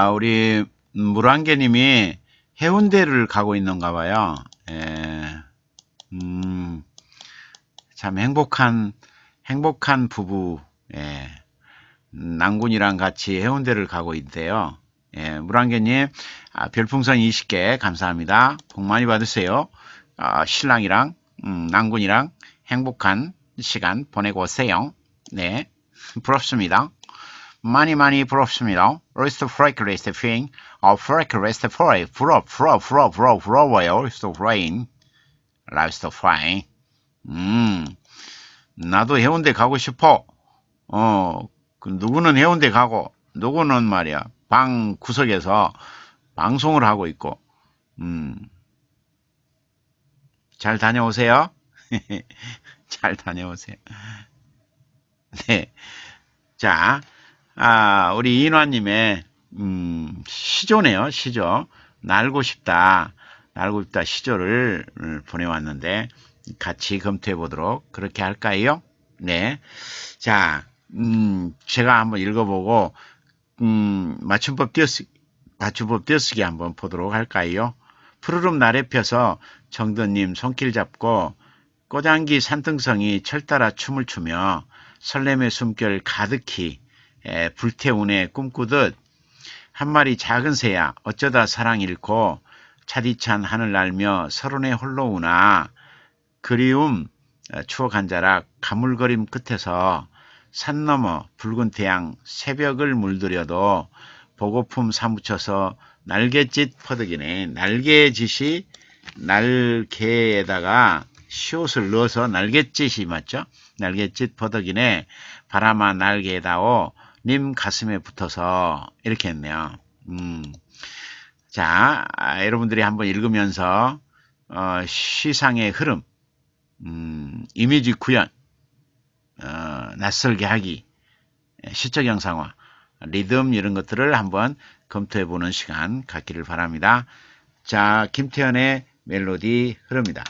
우리 물안개님이 해운대를 가고 있는가 봐요. 예, 음, 참 행복한, 행복한 부부, 예, 낭군이랑 같이 해운대를 가고 있대요. 예, 물안개님, 아, 별풍선 이십 개 감사합니다. 복 많이 받으세요. 아, 신랑이랑, 음, 낭군이랑 행복한 시간 보내고 오세요. 네, 부럽습니다. 많이 많이 부럽습니다. 리스트 프레이크 리스트 핑, 어, 프레이크 리스트 프레이, 부러, 부러, 부러, 부러, 부러워요. 리스트 프레인, 라이스트 프라이. 음, 나도 해운대 가고 싶어. 어, 그 누구는 해운대 가고, 누구는 말이야, 방 구석에서 방송을 하고 있고, 음, 잘 다녀오세요. 잘 다녀오세요. 네. 자, 아, 우리 인화님의, 음, 시조네요, 시조. 날고 싶다, 날고 싶다 시조를 보내왔는데, 같이 검토해 보도록 그렇게 할까요? 네. 자, 음, 제가 한번 읽어보고, 음, 맞춤법 띄어쓰기, 맞춤법 띄어쓰기 한번 보도록 할까요? 푸르름 날에 펴서 정든님 손길 잡고 꼬장기 산등성이 철따라 춤을 추며 설렘의 숨결 가득히 에, 불태운에 꿈꾸듯 한 마리 작은 새야 어쩌다 사랑 잃고 차디찬 하늘 날며 서론에 홀로 우나 그리움 추억 한 자락 가물거림 끝에서 산 너머 붉은 태양 새벽을 물들여도 보고품 사무쳐서 날갯짓 퍼득이네. 날개짓이 날개에다가 시옷을 넣어서 날갯짓이 맞죠? 날갯짓 퍼득이네. 바람아 날개다오 님 가슴에 붙어서 이렇게 했네요. 음. 자, 아, 여러분들이 한번 읽으면서 어, 시상의 흐름, 음, 이미지 구현, 어, 낯설게 하기, 시적 형상화, 리듬 이런 것들을 한번 검토해 보는 시간 갖기를 바랍니다. 자, 김태현의 멜로디 흐릅니다.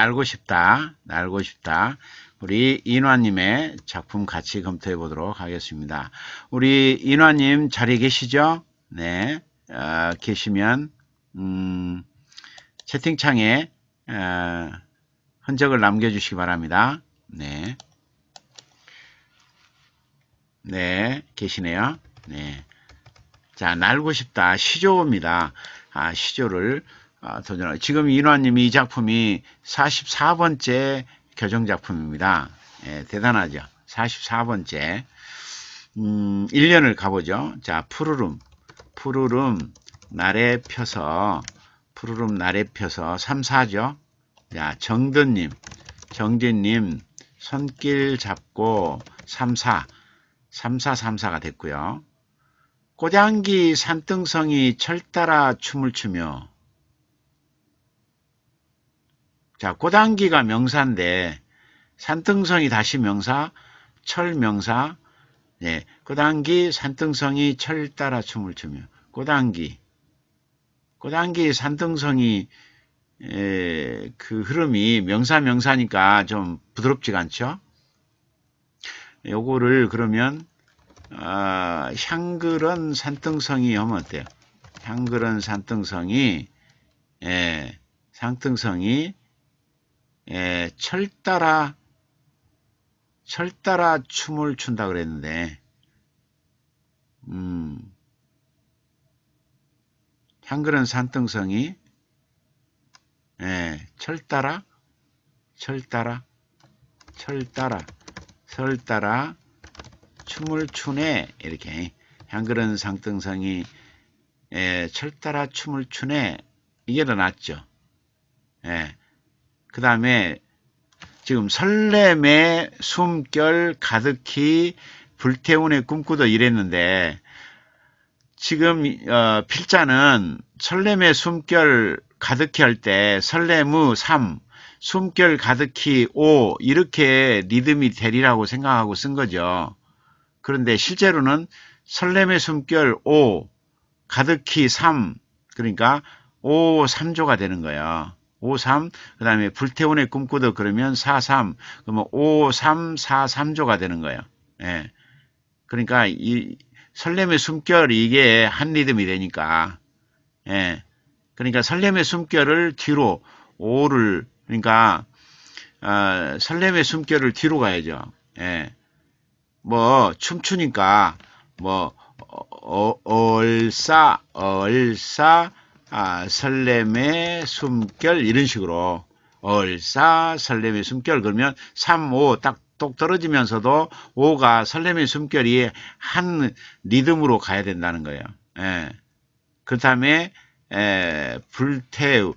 날고 싶다, 날고 싶다. 우리 인화님의 작품 같이 검토해 보도록 하겠습니다. 우리 인화님 자리에 계시죠? 네, 어, 계시면 음, 채팅창에 어, 흔적을 남겨주시기 바랍니다. 네, 네, 계시네요. 네, 자, 날고 싶다 시조입니다. 아, 시조를 아, 도전하. 지금 인화님이 이 작품이 사십사 번째 교정작품입니다. 예, 대단하죠. 사십사 번째. 음, 일 년을 가보죠. 자, 푸르름. 푸르름, 날에 펴서, 푸르름 날에 펴서 삼, 사죠. 자, 정든님. 정진님, 손길 잡고 삼, 사. 삼, 사, 삼, 사가 됐고요. 꼬장기 산등성이 철 따라 춤을 추며. 자, 꼬당기가 명사인데 산등성이 다시 명사, 철 명사. 예, 꼬당기 산등성이 철 따라 춤을 추며. 꼬당기, 꼬당기 산등성이 에, 그 흐름이 명사 명사니까 좀 부드럽지가 않죠. 요거를 그러면 어, 향그런 산등성이 하면 어때요? 향그런 산등성이 예, 산등성이 예, 철 따라, 철 따라 춤을 춘다 그랬는데, 음, 향그런 산등성이, 예, 철 따라, 철 따라, 철 따라, 설 따라 춤을 추네, 이렇게. 향그런 산등성이, 예, 철 따라 춤을 추네, 이게 더 낫죠. 예. 그 다음에 지금 설렘의 숨결 가득히 불태운의 꿈꾸도 이랬는데 지금 어, 필자는 설렘의 숨결 가득히 할 때 설렘의 삼, 숨결 가득히 오 이렇게 리듬이 되리라고 생각하고 쓴 거죠. 그런데 실제로는 설렘의 숨결 오, 가득히 삼, 그러니까 오, 삼조가 되는 거예요. 오, 삼, 그 다음에 불태운의 꿈꾸도 그러면 사, 삼, 그러면 오, 삼, 사, 삼조가 되는 거예요. 예. 그러니까 이 설렘의 숨결 이게 한 리듬이 되니까, 예. 그러니까 설렘의 숨결을 뒤로 오를 그러니까 어, 설렘의 숨결을 뒤로 가야죠. 예. 뭐 춤추니까 뭐 어, 얼싸 얼싸 아, 설렘의 숨결 이런 식으로 얼싸 설렘의 숨결 그러면 삼, 오 딱 똑 떨어지면서도 오가 설렘의 숨결이 한 리듬으로 가야 된다는 거예요. 예. 그 다음에 불태우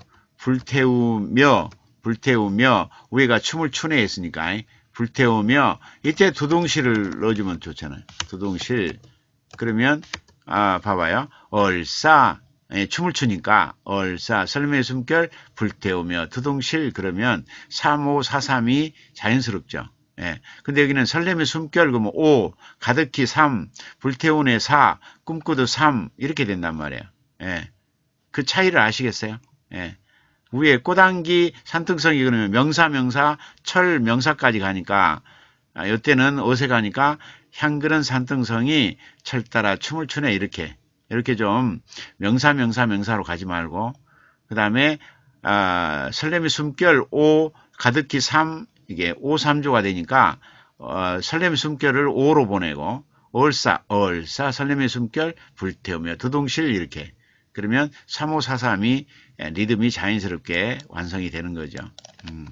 불태우며 불태우며 우리가 춤을 추네 했으니까 불태우며 이때 두동실을 넣어주면 좋잖아요. 두동실 그러면 아 봐봐요. 얼싸 예, 춤을 추니까 얼싸 설렘의 숨결 불태우며 두동실 그러면 삼, 오, 사, 삼이 자연스럽죠. 예. 근데 여기는 설렘의 숨결 그러면 오 가득히 삼 불태운의 사 꿈꾸도 삼 이렇게 된단 말이에요. 예. 그 차이를 아시겠어요? 예. 위에 꼬당기 산등성이 그러면 명사 명사 철 명사까지 가니까 아, 이때는 어색하니까 향그런 산등성이 철 따라 춤을 추네 이렇게 이렇게 좀 명사 명사 명사로 가지 말고 그 다음에 아, 설렘의 숨결 오 가득히 삼 이게 오, 삼조가 되니까 어, 설렘의 숨결을 오로 보내고 얼싸 얼싸 설렘의 숨결 불태우며 두동실 이렇게 그러면 삼, 오, 사, 삼이 리듬이 자연스럽게 완성이 되는 거죠. 음.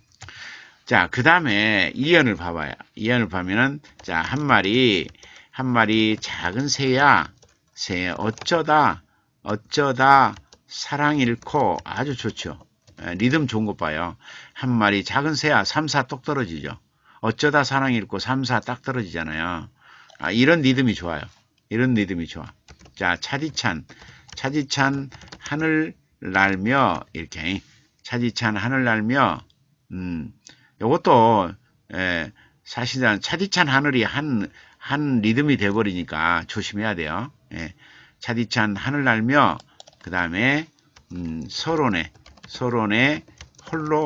자, 그 다음에 이연을 봐봐요. 이연을 보면은, 자, 한 마리, 한 마리 작은 새야, 새, 어쩌다, 어쩌다 사랑 잃고 아주 좋죠. 리듬 좋은 것 봐요. 한 마리 작은 새야, 삼, 사 똑 떨어지죠. 어쩌다 사랑 잃고 삼, 사 딱 떨어지잖아요. 아, 이런 리듬이 좋아요. 이런 리듬이 좋아. 자, 차디찬. 차디찬 하늘 날며 이렇게 차디찬 하늘 날며 음 요것도 예, 사실은 차디찬 하늘이 한, 한 리듬이 돼버리니까 조심해야 돼요. 예, 차디찬 하늘 날며 그 다음에 음, 서론에 서론에 홀로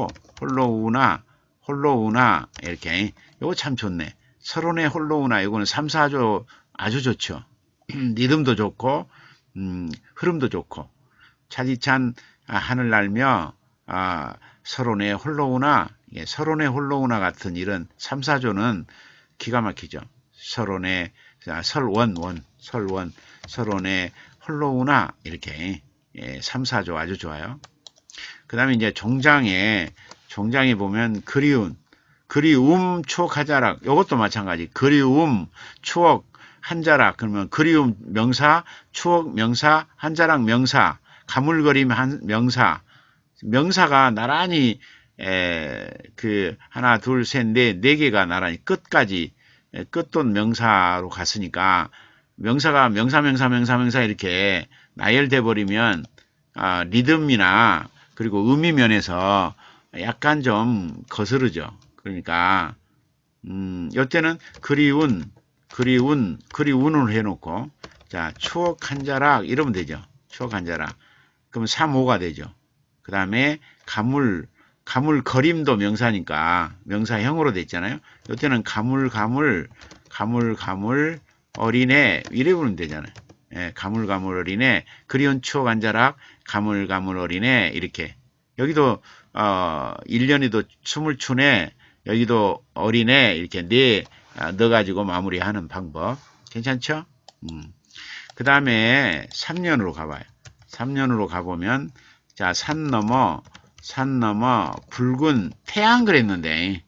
홀로우나, 홀로우나, 이렇게. 요거 참 좋네. 서론의 홀로우나, 요거는 삼, 사조 아주 좋죠. 리듬도 좋고, 음, 흐름도 좋고. 차디찬 아, 하늘 날며, 아, 서론의 홀로우나, 예, 서론의 홀로우나 같은 이런 삼, 사조는 기가 막히죠. 서론의, 아, 설원, 원, 설원, 서론의 홀로우나, 이렇게, 예, 삼, 사조 아주 좋아요. 그 다음에 이제 종장에, 종장에 보면 그리운, 그리움, 추억, 한자락. 이것도 마찬가지. 그리움, 추억, 한자락. 그러면 그리움, 명사, 추억, 명사, 한자락, 명사, 가물거림, 한, 명사. 명사가 나란히, 에, 그, 하나, 둘, 셋, 넷, 네 개가 나란히 끝까지, 에, 끝돈 명사로 갔으니까, 명사가 명사, 명사, 명사, 명사 이렇게 나열돼 버리면, 아, 리듬이나, 그리고 의미 면에서 약간 좀 거스르죠. 그러니까, 음, 요때는 그리운, 그리운, 그리운을 해놓고, 자, 추억 한자락, 이러면 되죠. 추억 한자락. 그러면 삼, 오가 되죠. 그 다음에 가물, 가물 거림도 명사니까, 명사형으로 돼 있잖아요. 요때는 가물, 가물, 가물, 가물, 어린애, 이래 부르면 되잖아요. 예, 가물, 가물, 어린애, 그리운 추억 한자락, 가물, 가물, 어린애, 이렇게. 여기도, 어, 일 년에도 춤을 추네, 여기도 어린애, 이렇게 네, 넣어가지고 마무리하는 방법. 괜찮죠? 음. 그 다음에 삼 년으로 가봐요. 삼 년으로 가보면, 자, 산 넘어, 산 넘어, 붉은 태양 그랬는데,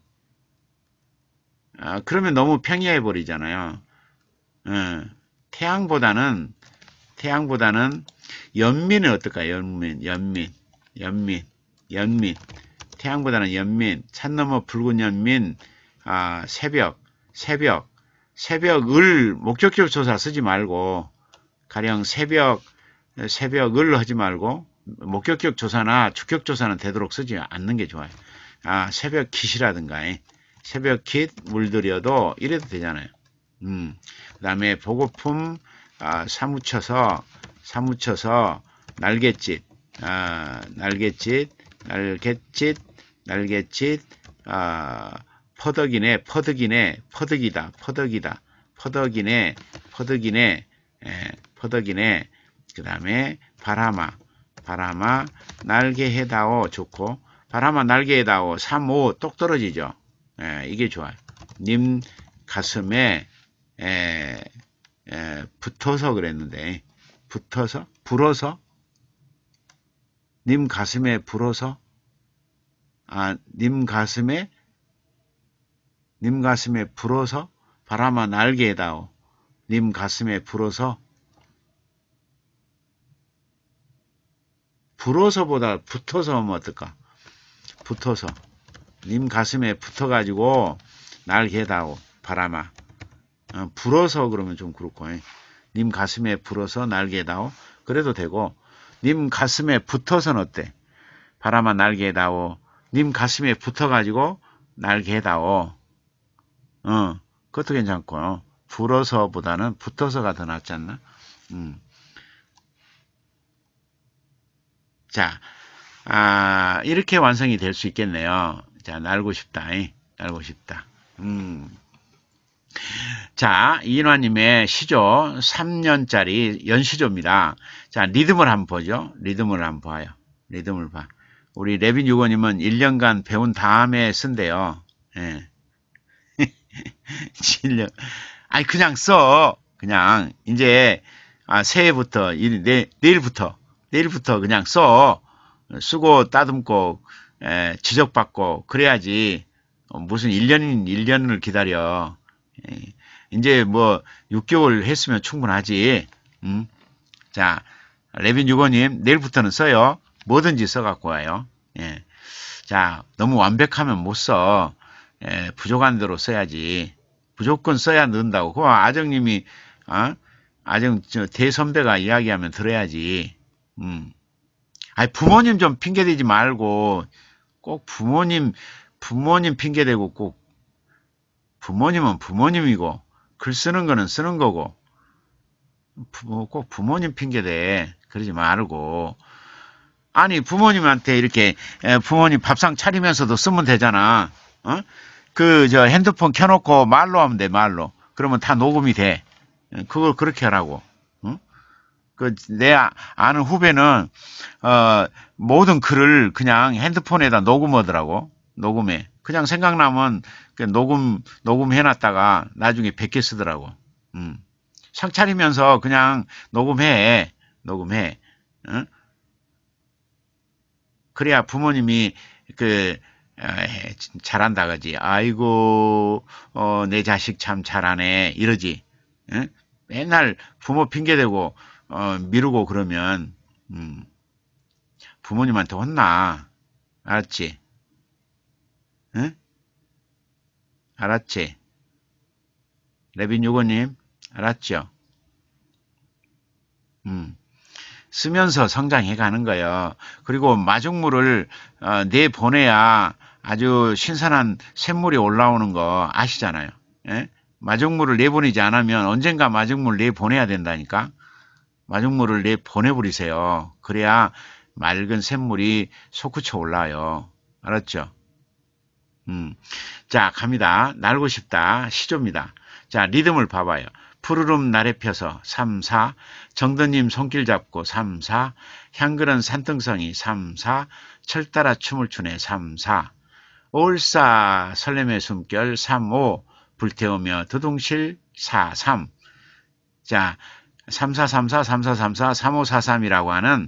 어, 그러면 너무 평이해버리잖아요. 어, 태양보다는, 태양보다는 연민은 어떨까요? 연민, 연민, 연민, 연민. 태양보다는 연민, 산 넘어 붉은 연민, 아, 새벽, 새벽, 새벽을 목적격 조사 쓰지 말고, 가령 새벽, 새벽을 하지 말고, 목격격 조사나 주격 조사는 되도록 쓰지 않는 게 좋아요. 아, 새벽 킷이라든가, 새벽 킷 물들여도 이래도 되잖아요. 음, 그 다음에 보고품, 아, 사무쳐서, 사무쳐서, 날갯짓, 아, 날갯짓, 날갯짓, 날갯짓, 아, 퍼덕이네, 퍼덕이네, 퍼덕이다, 퍼덕이다, 퍼덕이네, 퍼덕이네, 에, 퍼덕이네, 그 다음에 바람아, 바람아, 날개 해다오, 좋고, 바람아, 날개 해다오, 삼, 오, 똑 떨어지죠. 에, 이게 좋아요. 님 가슴에, 에, 에, 붙어서 그랬는데, 붙어서? 불어서? 님 가슴에 불어서? 아, 님 가슴에, 님 가슴에 불어서? 바람아, 날개 해다오. 님 가슴에 불어서? 불어서보다 붙어서 하면 어떨까? 붙어서. 님 가슴에 붙어가지고 날개다오. 바람아. 어, 불어서 그러면 좀 그렇고. 님 가슴에 불어서 날개다오. 그래도 되고. 님 가슴에 붙어서는 어때? 바람아 날개다오. 님 가슴에 붙어가지고 날개다오. 어, 그것도 괜찮고. 불어서보다는 붙어서가 더 낫지 않나? 음. 자, 아, 이렇게 완성이 될 수 있겠네요. 자, 날고 싶다. 날고 싶다. 음. 자, 이인화님의 시조 삼 년짜리 연시조입니다. 자, 리듬을 한번 보죠. 리듬을 한번 봐요. 리듬을 봐. 우리 레빈 유고님은 일 년간 배운 다음에 쓴대요. 예. 일 년. 아니, 그냥 써. 그냥, 이제, 아, 새해부터, 내, 내일부터, 내일부터 그냥 써. 쓰고, 따듬고, 에, 지적받고, 그래야지. 어, 무슨 일 년인 일 년을 기다려. 에, 이제 뭐, 육 개월 했으면 충분하지. 음? 자, 레빈 유고님, 내일부터는 써요. 뭐든지 써갖고 와요. 예. 자, 너무 완벽하면 못 써. 예, 부족한 대로 써야지. 무조건 써야 는다고. 그거 아정님이, 어? 아정, 저, 대선배가 이야기하면 들어야지. 음. 아니, 부모님 좀 핑계대지 말고, 꼭 부모님, 부모님 핑계대고 꼭, 부모님은 부모님이고, 글 쓰는 거는 쓰는 거고, 부모, 꼭 부모님 핑계대. 그러지 말고, 아니, 부모님한테 이렇게 에, 부모님 밥상 차리면서도 쓰면 되잖아. 어? 그, 저, 핸드폰 켜놓고 말로 하면 돼, 말로. 그러면 다 녹음이 돼. 그걸 그렇게 하라고. 응? 그, 내 아- 아는 후배는, 어, 모든 글을 그냥 핸드폰에다 녹음하더라고. 녹음해. 그냥 생각나면 그 녹음, 녹음해놨다가 나중에 백 개 쓰더라고. 음. 상 차리면서 그냥 녹음해. 녹음해. 응? 그래야 부모님이 그, 어, 잘한다 그지. 아이고, 어, 내 자식 참 잘하네. 이러지. 응? 맨날 부모 핑계대고, 어, 미루고 그러면, 음, 부모님한테 혼나. 알았지? 응? 알았지? 레빈 유고님, 알았죠? 음. 쓰면서 성장해 가는 거예요. 그리고 마중물을 어, 내보내야 아주 신선한 샘물이 올라오는 거 아시잖아요. 예? 마중물을 내보내지 않으면 언젠가 마중물 내보내야 된다니까. 마중물을 내보내버리세요. 그래야 맑은 샘물이 솟구쳐 올라요. 알았죠? 음. 자, 갑니다. 날고 싶다. 시조입니다. 자, 리듬을 봐봐요. 푸르름 날에 펴서 삼, 사, 정든님 손길 잡고 삼, 사, 향그런 산등성이 삼, 사, 철 따라 춤을 추네 삼, 사, 올싸 설렘의 숨결 삼, 오, 불태우며 두둥실 사, 삼. 자, 삼, 사, 삼, 사, 삼, 사, 삼, 사, 삼, 오, 사, 삼이라고 하는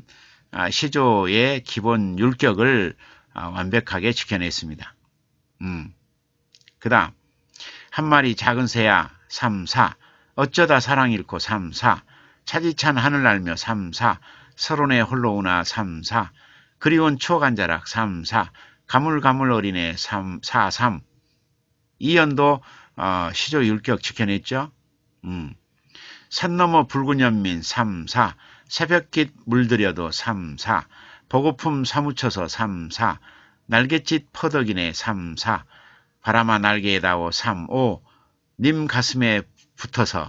시조의 기본 율격을 완벽하게 지켜냈습니다. 음. 그 다음 한 마리 작은 새야 삼, 사, 어쩌다 사랑 잃고 삼, 사, 차디찬 하늘 날며 삼, 사, 서론에 홀로 오나 삼, 사, 그리운 추억 한 자락 삼, 사, 가물가물 어린애 삼, 사, 삼. 이 연도 어, 시조 율격 지켜냈죠. 음. 산 너머 붉은 연민 삼, 사, 새벽깃 물들여도 삼, 사, 보고품 사무쳐서 삼, 사, 날갯짓 퍼덕이네 삼, 사, 바람아 날개에 닿어 삼, 오, 님 가슴에 붙어서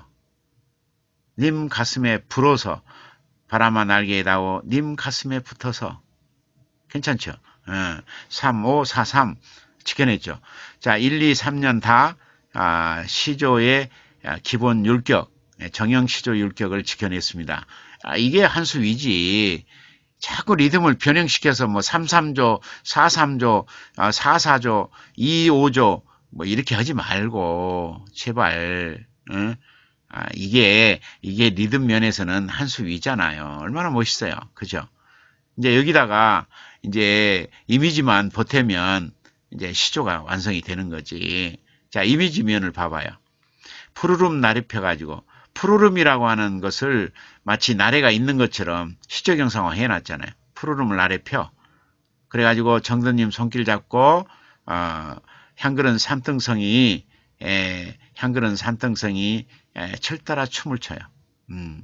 님 가슴에 불어서 바람아 날개에 닿어 님 가슴에 붙어서 괜찮죠? 어, 삼, 오, 사, 삼 지켜냈죠. 자, 일, 이, 삼 년 다 아, 시조의 기본 율격, 정형 시조 율격을 지켜냈습니다. 아, 이게 한 수 위지. 자꾸 리듬을 변형시켜서 뭐 삼, 삼조, 사, 삼조, 사, 사조, 이, 오조 뭐 이렇게 하지 말고 제발. 응? 아, 이게 이게 리듬 면에서는 한 수 위잖아요. 얼마나 멋있어요. 그죠? 이제 여기다가 이제 이미지만 보태면 이제 시조가 완성이 되는 거지. 자, 이미지 면을 봐봐요. 푸르름 나래 펴가지고 푸르름이라고 하는 것을 마치 나래가 있는 것처럼 시적 형상화 해놨잖아요. 푸르름을 나래 펴. 그래가지고 정든님 손길 잡고 어, 향그런 산등성이 에, 향그런 산등성이 에, 철 따라 춤을 춰요. 음.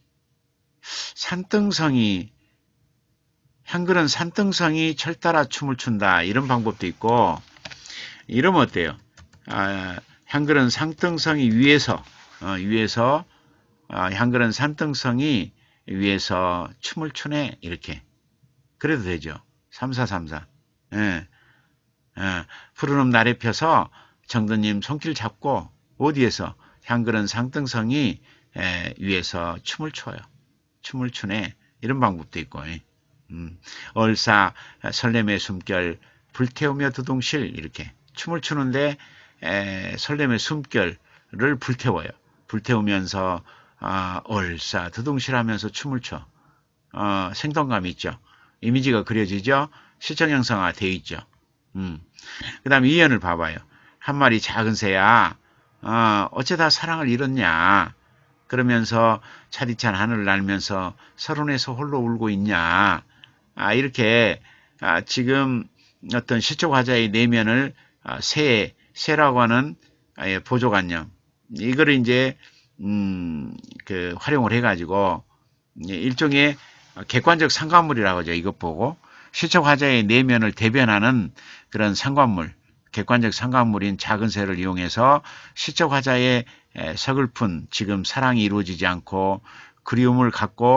산등성이 향그런 산등성이 철 따라 춤을 춘다. 이런 방법도 있고 이러면 어때요? 아, 향그런 산등성이 위에서 어, 위에서 어, 향그런 산등성이 위에서 춤을 추네. 이렇게 그래도 되죠. 삼, 사, 삼, 사. 예. 예. 푸르름 날에 펴서 정든님 손길 잡고 어디에서 향그런 산등성이 에, 위에서 춤을 춰요. 춤을 추네. 이런 방법도 있고 음, 얼싸 설렘의 숨결 불태우며 두둥실 이렇게 춤을 추는데 에, 설렘의 숨결을 불태워요. 불태우면서 어, 얼싸 두둥실하면서 춤을 춰. 어, 생동감 있죠. 이미지가 그려지죠. 시청 형상화 되어 있죠. 음. 그 다음에 이연을 봐봐요. 한 마리 작은 새야 어, 어쩌다 사랑을 잃었냐. 그러면서 차디찬 하늘을 날면서 서론에서 홀로 울고 있냐. 아, 이렇게 아, 지금 어떤 시적 화자의 내면을 아, 새, 새라고 하는 아, 예, 보조관념 이거를 이제 음, 그 활용을 해가지고 일종의 객관적 상관물이라고 하죠. 이것 보고 시적 화자의 내면을 대변하는 그런 상관물, 객관적 상관물인 작은 새를 이용해서 시적 화자의 서글픈 지금 사랑이 이루어지지 않고 그리움을 갖고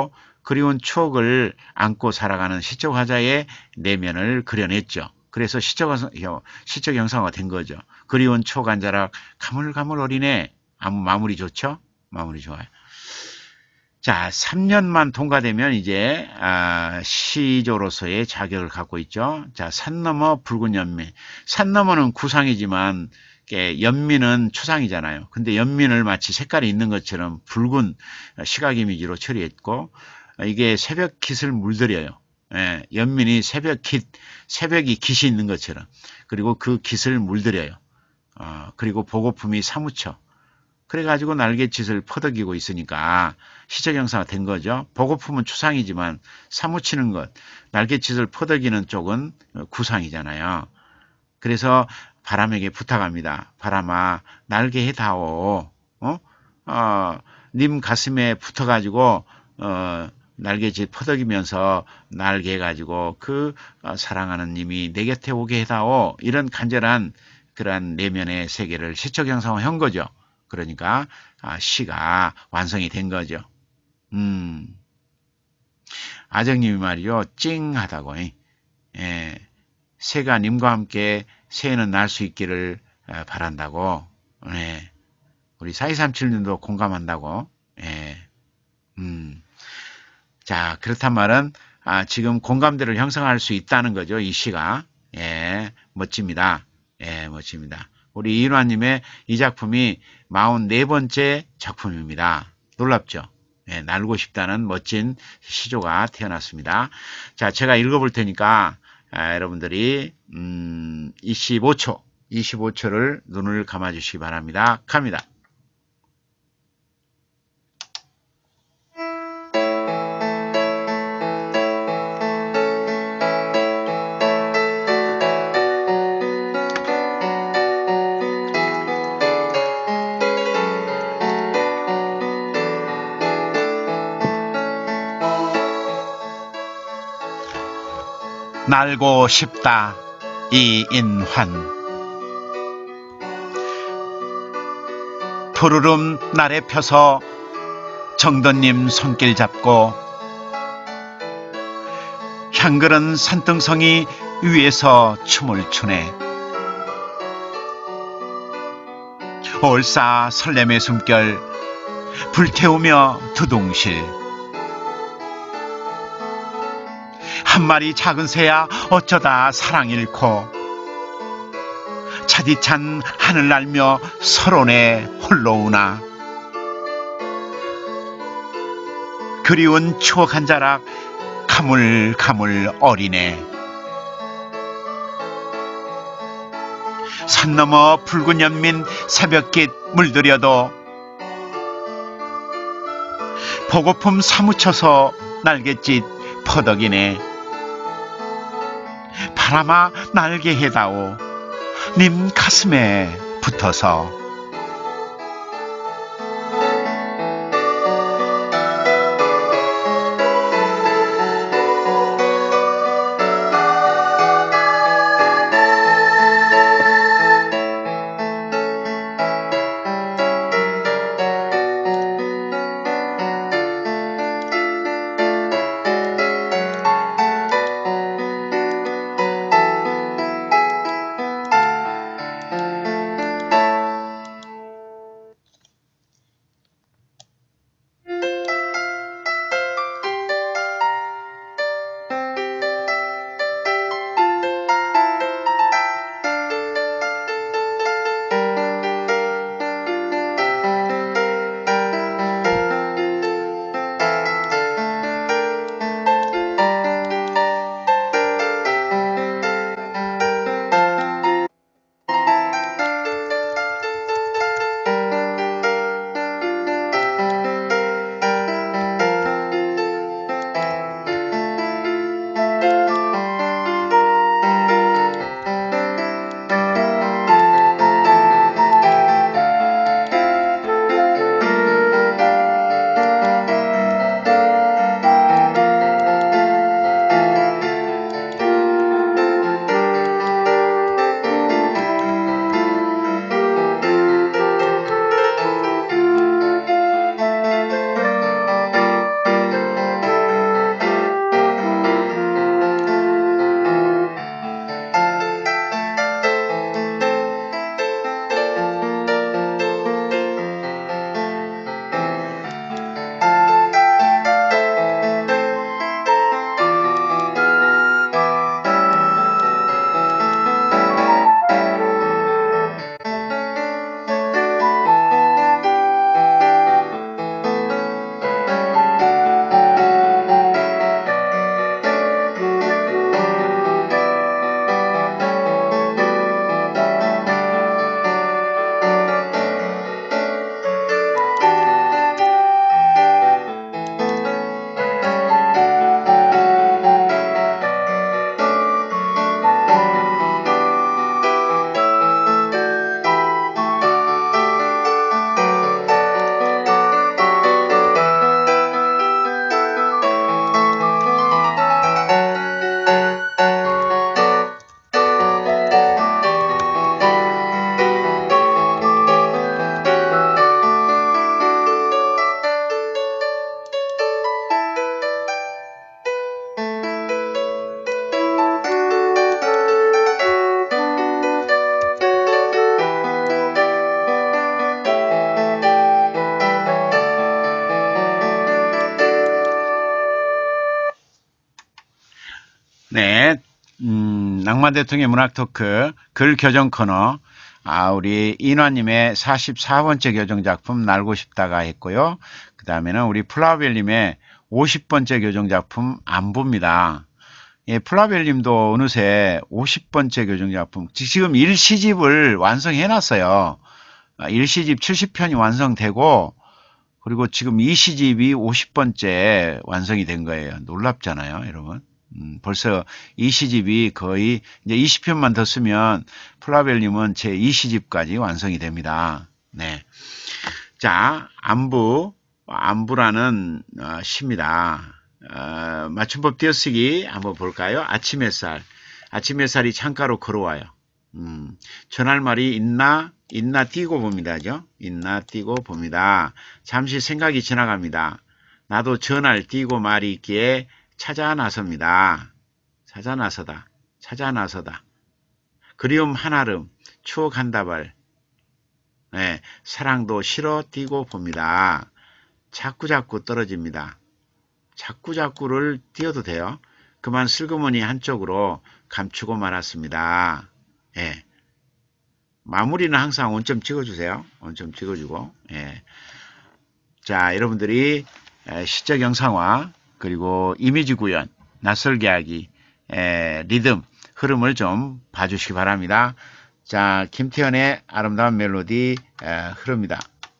그리운 추억을 안고 살아가는 시적 화자의 내면을 그려냈죠. 그래서 시적, 시적 형상화가 된 거죠. 그리운 추억 한 자락 가물가물 어리네. 아무 마무리 좋죠? 마무리 좋아요. 자, 삼 년만 통과되면 이제 아, 시조로서의 자격을 갖고 있죠. 자, 산 너머 붉은 연민. 산 너머는 구상이지만 연민은 추상이잖아요. 근데 연민을 마치 색깔이 있는 것처럼 붉은 시각 이미지로 처리했고, 이게 새벽 깃을 물들여요. 예, 연민이 새벽 깃, 새벽이 깃이 있는 것처럼. 그리고 그 깃을 물들여요. 어, 그리고 보고품이 사무쳐. 그래가지고 날갯짓을 퍼덕이고 있으니까 시적 형상화 된 거죠. 보고품은 추상이지만 사무치는 것, 날갯짓을 퍼덕이는 쪽은 구상이잖아요. 그래서 바람에게 부탁합니다. 바람아, 날개 해다오. 어? 어, 님 가슴에 붙어가지고, 어, 날개짓 퍼덕이면서 날개 가지고 그 어, 사랑하는 님이 내 곁에 오게 해다오. 이런 간절한 그러한 내면의 세계를 시적 형상화한 거죠. 그러니까 아, 시가 완성이 된 거죠. 음, 아정님이 말이요, 찡하다고. 예, 새가 님과 함께 새해는 날 수 있기를 바란다고. 예, 우리 사이삼칠님도 공감한다고. 예, 음, 자, 그렇단 말은 아, 지금 공감대를 형성할 수 있다는 거죠. 이 시가. 예, 멋집니다. 예, 멋집니다. 우리 이인화님의 이 작품이 사십사 번째 작품입니다. 놀랍죠? 예, 날고 싶다는 멋진 시조가 태어났습니다. 자, 제가 읽어볼 테니까 아, 여러분들이 음, 이십오 초, 이십오 초를 눈을 감아주시기 바랍니다. 갑니다. 날고 싶다. 이인환. 푸르름 날에 펴서 정돈님 손길 잡고 향그런 산등성이 위에서 춤을 추네. 올싸 설렘의 숨결 불태우며 두둥실. 한 마리 작은 새야 어쩌다 사랑 잃고 차디찬 하늘 날며 서론에 홀로우나. 그리운 추억 한 자락 가물가물 어리네. 산 너머 붉은 연민 새벽깃 물들여도 보고품 사무쳐서 날갯짓 퍼덕이네. 바람아 날개 해다오. 님 가슴에 붙어서. 낭만 대통령의 문학 토크 글 교정 코너. 아, 우리 인화님의 사십사 번째 교정 작품 날고 싶다가 했고요. 그 다음에는 우리 플라벨님의 오십 번째 교정 작품 안부입니다. 예, 플라벨님도 어느새 오십 번째 교정 작품, 지금 일시집을 완성해 놨어요. 일시집 칠십 편이 완성되고, 그리고 지금 이시집이 오십 번째 완성이 된 거예요. 놀랍잖아요, 여러분. 음, 벌써 이시집이 거의 이제 이십 편만 더 쓰면 플라벨님은 제 이시집까지 완성이 됩니다. 네. 자, 안부, 안부라는 어, 시입니다. 어, 맞춤법 띄어쓰기 한번 볼까요? 아침 햇살. 아침 햇살이 창가로 걸어와요. 음, 전할말이 있나? 있나 띄고 봅니다죠? 있나 띄고 봅니다. 잠시 생각이 지나갑니다. 나도 전할 띄고 말이 있기에 찾아 나섭니다. 찾아 나서다. 찾아 나서다. 그리움 한아름. 추억 한 다발. 네, 사랑도 실어 띄고 봅니다. 자꾸자꾸 떨어집니다. 자꾸자꾸를 띄어도 돼요. 그만 슬그머니 한쪽으로 감추고 말았습니다. 예. 마무리는 항상 원점 찍어주세요. 원점 찍어주고. 예. 자, 여러분들이 시적 영상화 그리고 이미지 구현, 낯설게 하기, 에, 리듬, 흐름을 좀 봐주시기 바랍니다. 자, 김태현의 아름다운 멜로디 에, 흐릅니다.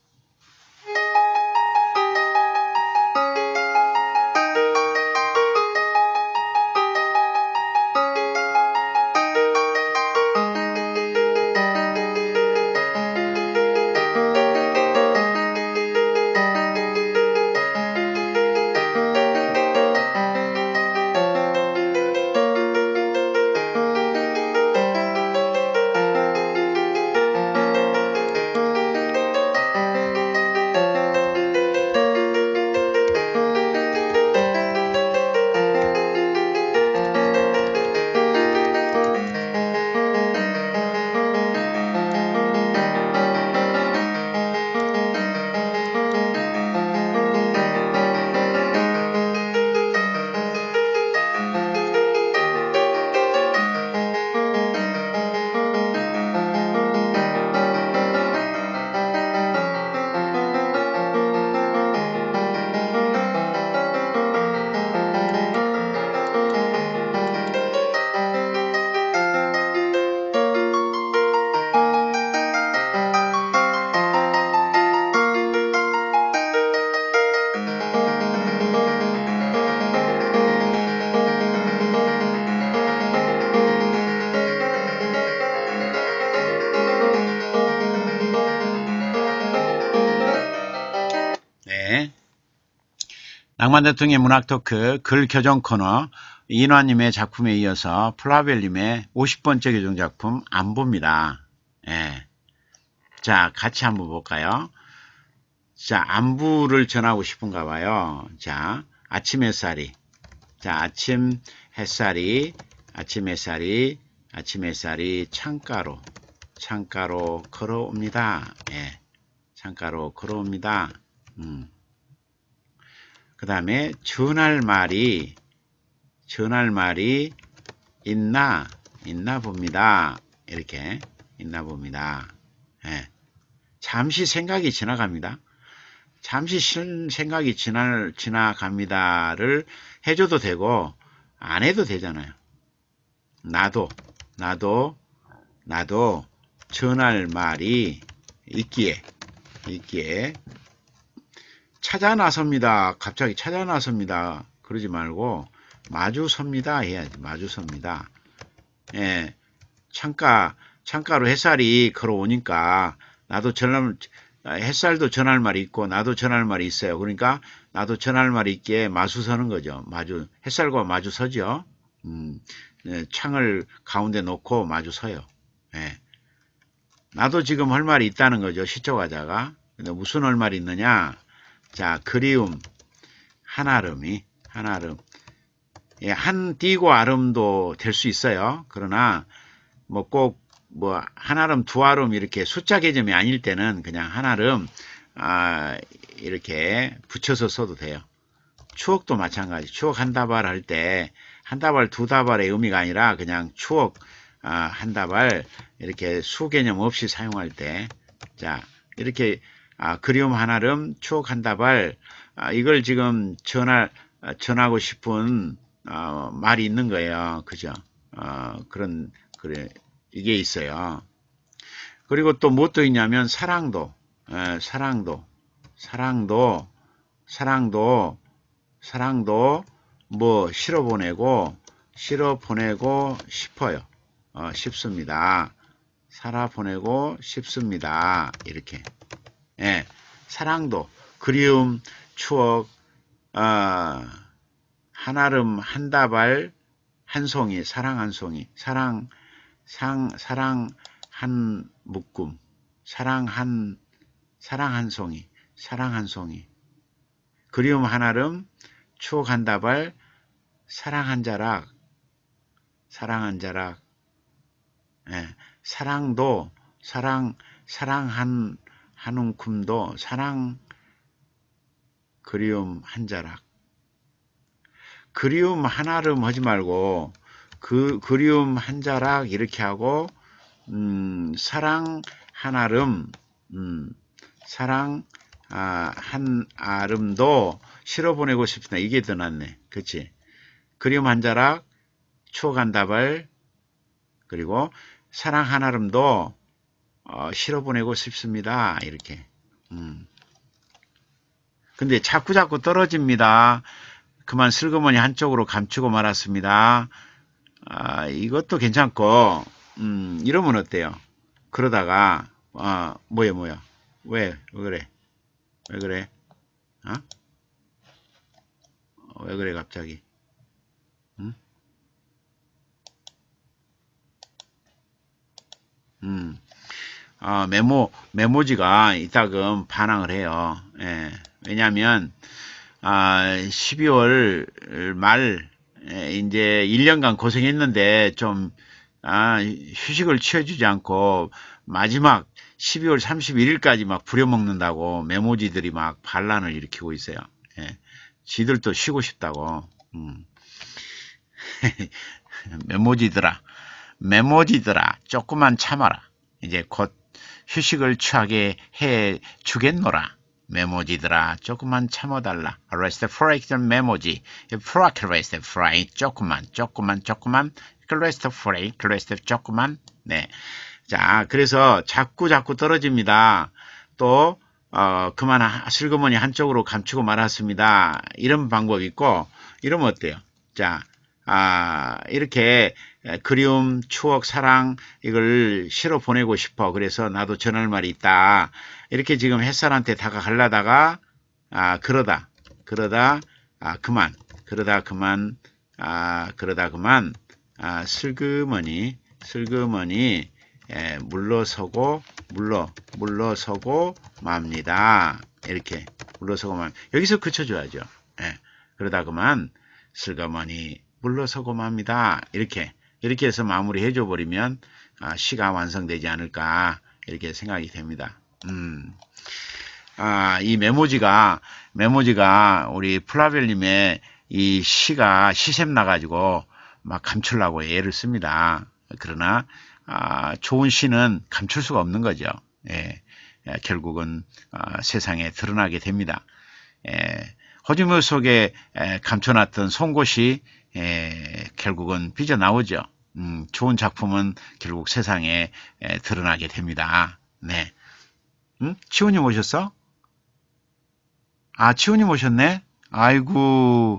낭만 대통령의 문학 토크 글 교정 코너 인화님의 작품에 이어서 플라벨님의 오십 번째 교정 작품 안부입니다. 예. 자, 같이 한번 볼까요? 자, 안부를 전하고 싶은가 봐요. 자, 아침 햇살이. 자, 아침 햇살이, 아침 햇살이, 아침 햇살이 창가로, 창가로 걸어옵니다. 예. 창가로 걸어옵니다. 음. 그 다음에 전할 말이 전할 말이 있나 있나 봅니다. 이렇게 있나 봅니다. 예. 잠시 생각이 지나갑니다. 잠시 생각이 지나, 지나갑니다를 해줘도 되고 안 해도 되잖아요. 나도 나도 나도 전할 말이 있기에 있기에 찾아 나섭니다. 갑자기 찾아 나섭니다. 그러지 말고 마주 섭니다 해야지. 마주 섭니다. 예, 창가 창가로 햇살이 걸어오니까 나도 전할 햇살도 전할 말이 있고 나도 전할 말이 있어요. 그러니까 나도 전할 말이 있기에 마주 서는 거죠. 마주 햇살과 마주 서죠. 음, 예, 창을 가운데 놓고 마주 서요. 예. 나도 지금 할 말이 있다는 거죠. 시적 화자가. 근데 무슨 할 말이 있느냐? 자, 그리움, 한아름이, 한아름. 예, 한 띄고 아름도 될 수 있어요. 그러나, 뭐 꼭, 뭐, 한아름, 두아름 이렇게 숫자 개념이 아닐 때는 그냥 한아름, 아, 이렇게 붙여서 써도 돼요. 추억도 마찬가지. 추억 한 다발 할 때, 한 다발, 두 다발의 의미가 아니라 그냥 추억 아, 한 다발 이렇게 수 개념 없이 사용할 때, 자 이렇게 아, 그리움 한아름, 추억 한 다발, 아, 이걸 지금 전할 전하고 싶은 어, 말이 있는 거예요, 그죠? 어, 그런 그래 이게 있어요. 그리고 또 무엇도 있냐면 사랑도, 에, 사랑도, 사랑도, 사랑도, 사랑도 뭐 실어 보내고 실어 보내고 싶어요. 어, 싶습니다. 살아 보내고 싶습니다. 이렇게. 예, 사랑도, 그리움, 추억, 어, 한아름, 한 다발, 한 송이, 사랑 한 송이, 사랑, 상, 사랑 한 묶음, 사랑 한, 사랑 한 송이, 사랑 한 송이, 그리움 한아름, 추억 한 다발, 사랑 한 자락, 사랑 한 자락, 예, 사랑도, 사랑, 사랑 한, 한 움큼도, 사랑, 그리움 한 자락. 그리움 한아름 하지 말고, 그, 그리움 한 자락 이렇게 하고, 음, 사랑 한아름, 음, 사랑, 아, 한아름도 실어 보내고 싶다. 이게 더 낫네. 그치? 그리움 한 자락, 추억 한 다발, 그리고 사랑 한아름도 어, 실어 보내고 싶습니다. 이렇게. 음. 근데 자꾸 자꾸 떨어집니다. 그만 슬그머니 한쪽으로 감추고 말았습니다. 아, 이것도 괜찮고, 음, 이러면 어때요? 그러다가, 아, 뭐야, 뭐야. 왜, 왜 그래? 왜 그래? 어? 왜 그래, 갑자기? 음? 음. 아, 메모, 메모지가 이따금 반항을 해요. 예. 왜냐면, 아, 십이월 말, 예, 이제 일 년간 고생했는데 좀, 아, 휴식을 취해주지 않고 마지막 십이월 삼십일일까지 막 부려먹는다고 메모지들이 막 반란을 일으키고 있어요. 예. 지들도 쉬고 싶다고. 음. 메모지들아, 메모지들아, 조금만 참아라. 이제 곧 휴식을 취하게 해 주겠노라. 메모지들아, 조금만 참아달라. rest for action 메모지. 프라크레스트 프라이, 조금만, 조금만, 조금만. rest for a, rest 조금만. 네. 자, 그래서 자꾸 자꾸 떨어집니다. 또, 어, 그만 슬그머니 한쪽으로 감추고 말았습니다. 이런 방법이 있고, 이러면 어때요? 자, 아, 이렇게 그리움, 추억, 사랑 이걸 실어 보내고 싶어. 그래서 나도 전할 말이 있다. 이렇게 지금 햇살한테 다가가려다가 아, 그러다, 그러다, 아, 그만, 그러다 그만, 아, 그러다 그만, 아, 슬그머니, 슬그머니 에, 물러서고, 물러, 물러서고 맙니다. 이렇게 물러서고 맙. 여기서 그쳐줘야죠. 예, 그러다 그만 슬그머니 물러서고 맙니다. 이렇게 이렇게 해서 마무리 해줘 버리면 아, 시가 완성되지 않을까 이렇게 생각이 됩니다. 음, 아, 이 메모지가 메모지가 우리 플라벨님의 이 시가 시샘 나가지고 막 감추려고 애를 씁니다. 그러나 아, 좋은 시는 감출 수가 없는 거죠. 예, 예, 결국은 아, 세상에 드러나게 됩니다. 예, 호주머 속에 에, 감춰놨던 송곳이 에, 결국은 삐져나오죠. 음, 좋은 작품은 결국 세상에 에, 드러나게 됩니다. 네. 음? 치우님 오셨어? 아, 치우님 오셨네? 아이고,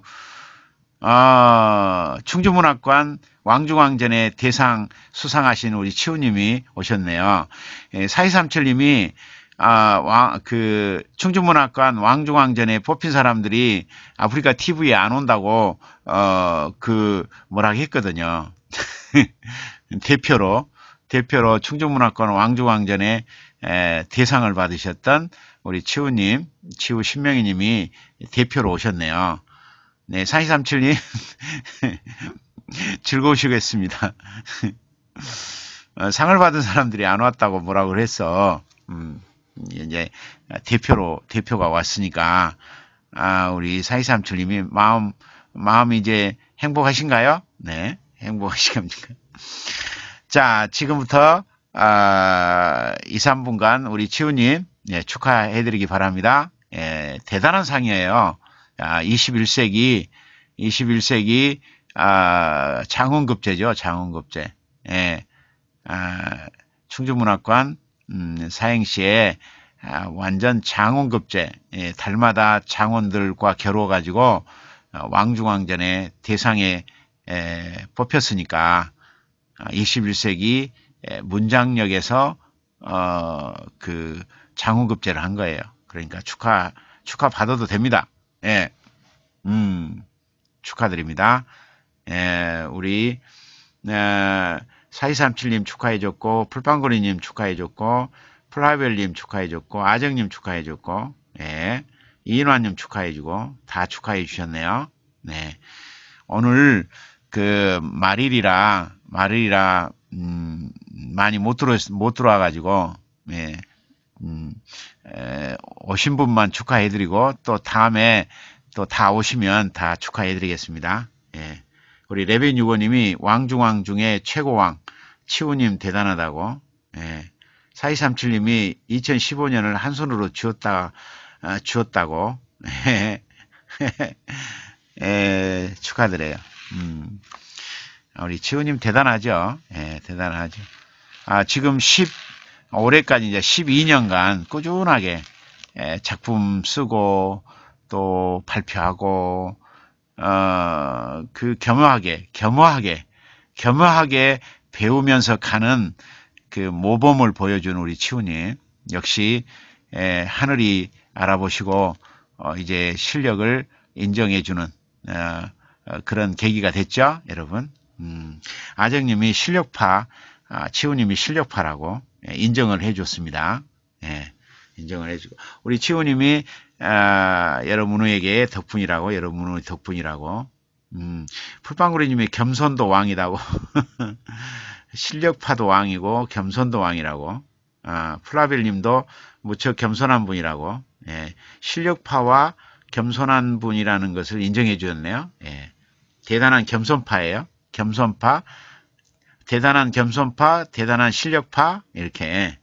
아, 충주문학관 왕중왕전의 대상 수상하신 우리 치우님이 오셨네요. 예, 사이삼칠님이 아, 왕, 그, 충주문학관 왕중왕전에 뽑힌 사람들이 아프리카 티비에 안 온다고, 어, 그, 뭐라 했거든요. 대표로, 대표로 충주문학관 왕중왕전에 에, 대상을 받으셨던 우리 치우님, 치우 신명희님이 대표로 오셨네요. 네, 사이삼칠님, 즐거우시겠습니다. 어, 상을 받은 사람들이 안 왔다고 뭐라고 그랬어. 음. 이제 대표로 대표가 왔으니까 아 우리 사이삼칠님이 마음 마음이 이제 행복하신가요? 네, 행복하시갑니까? 자, 지금부터 아, 이, 삼 분간 우리 치우님 예, 축하해드리기 바랍니다. 예, 대단한 상이에요. 아, 이십일 세기 이십일 세기 아, 장원급제죠. 장원급제. 예, 아, 충주문학관 음, 사행시에 아, 완전 장원급제. 예, 달마다 장원들과 겨루어가지고 어, 왕중왕전의 대상에 에, 뽑혔으니까 이십일 세기 문장력에서 어, 그 장후급제를 한 거예요. 그러니까 축하 축하 받아도 됩니다. 예, 음, 축하드립니다. 예, 우리 에, 사이삼칠님 축하해줬고 풀빵거리님 축하해줬고 플라벨님 축하해줬고 아정님 축하해줬고 예, 이인환님 축하해주고 다 축하해 주셨네요. 네, 오늘 그 말일이라 말일이라 음, 많이 못 들어 못 들어와 가지고 예, 음, 에, 오신 분만 축하해드리고 또 다음에 또 다 오시면 다 축하해드리겠습니다. 예, 우리 레벤유고님이 왕중왕 중에 최고왕 치우님 대단하다고. 예, 사이삼칠님이 이천십오 년을 한 손으로 쥐었다 어, 쥐었다고. 예, 축하드려요. 음, 우리 치우님 대단하죠. 예, 대단하죠. 아, 지금 십, 올해까지 이제 십이 년간 꾸준하게 예, 작품 쓰고 또 발표하고 어, 그 겸허하게, 겸허하게, 겸허하게 배우면서 가는 그 모범을 보여주는 우리 치우님. 역시 에, 하늘이 알아보시고 어, 이제 실력을 인정해주는 어, 어, 그런 계기가 됐죠, 여러분. 음, 아정님이 실력파, 아, 치우님이 실력파라고 예, 인정을 해줬습니다. 예, 인정을 해주고 우리 치우님이 아, 여러분에게 덕분이라고, 여러분의 덕분이라고. 음, 풀빵구리님이 겸손도 왕이라고. 실력파도 왕이고 겸손도 왕이라고. 아, 플라벨님도 무척 겸손한 분이라고. 예, 실력파와 겸손한 분이라는 것을 인정해 주었네요. 예, 대단한 겸손파예요. 겸손파, 대단한 겸손파, 대단한 실력파 이렇게.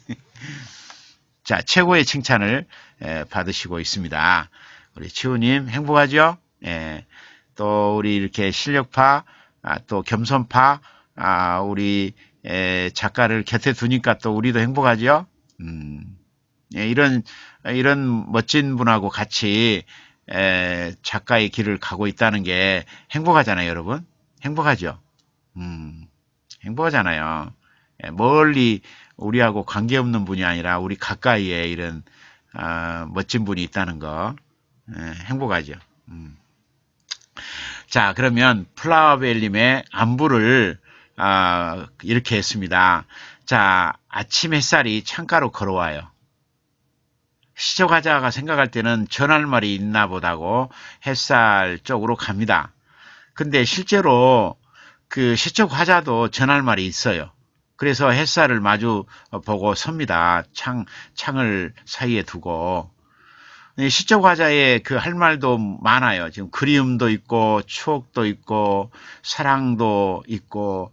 자, 최고의 칭찬을 받으시고 있습니다. 우리 치우님 행복하죠? 예, 또 우리 이렇게 실력파, 아, 또 겸손파, 아, 우리 에, 작가를 곁에 두니까 또 우리도 행복하죠? 음, 예, 이런 이런 멋진 분하고 같이 에, 작가의 길을 가고 있다는 게 행복하잖아요, 여러분. 행복하죠? 음, 행복하잖아요. 예, 멀리 우리하고 관계없는 분이 아니라 우리 가까이에 이런 어, 멋진 분이 있다는 거 예, 행복하죠. 음. 자, 그러면 플라워벨님의 안부를 어, 이렇게 했습니다. 자, 아침 햇살이 창가로 걸어와요. 시초과자가 생각할 때는 전할 말이 있나 보다고 햇살 쪽으로 갑니다. 근데 실제로 그 시초과자도 전할 말이 있어요. 그래서 햇살을 마주 보고 섭니다. 창, 창을 사이에 두고. 시초과자에 그 할 말도 많아요. 지금 그리움도 있고, 추억도 있고, 사랑도 있고,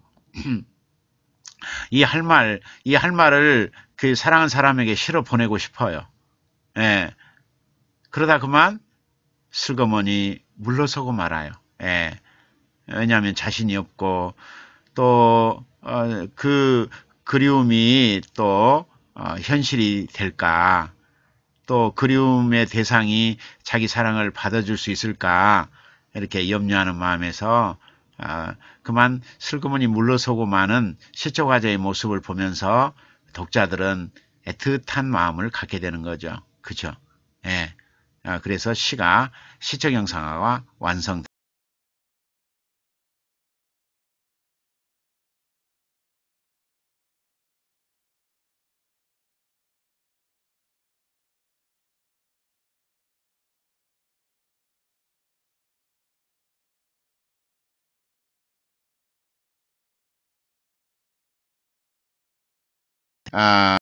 이 할 말, 이 할 말을 그 사랑하는 사람에게 실어 보내고 싶어요. 예. 그러다 그만 슬그머니 물러서고 말아요. 예. 왜냐하면 자신이 없고, 또, 어, 그 그리움이 또, 어, 현실이 될까? 또 그리움의 대상이 자기 사랑을 받아줄 수 있을까? 이렇게 염려하는 마음에서, 어, 그만 슬그머니 물러서고 마는 시초과자의 모습을 보면서 독자들은 애틋한 마음을 갖게 되는 거죠. 그죠? 예. 어, 그래서 시가, 시적 형상화가 완성. 아,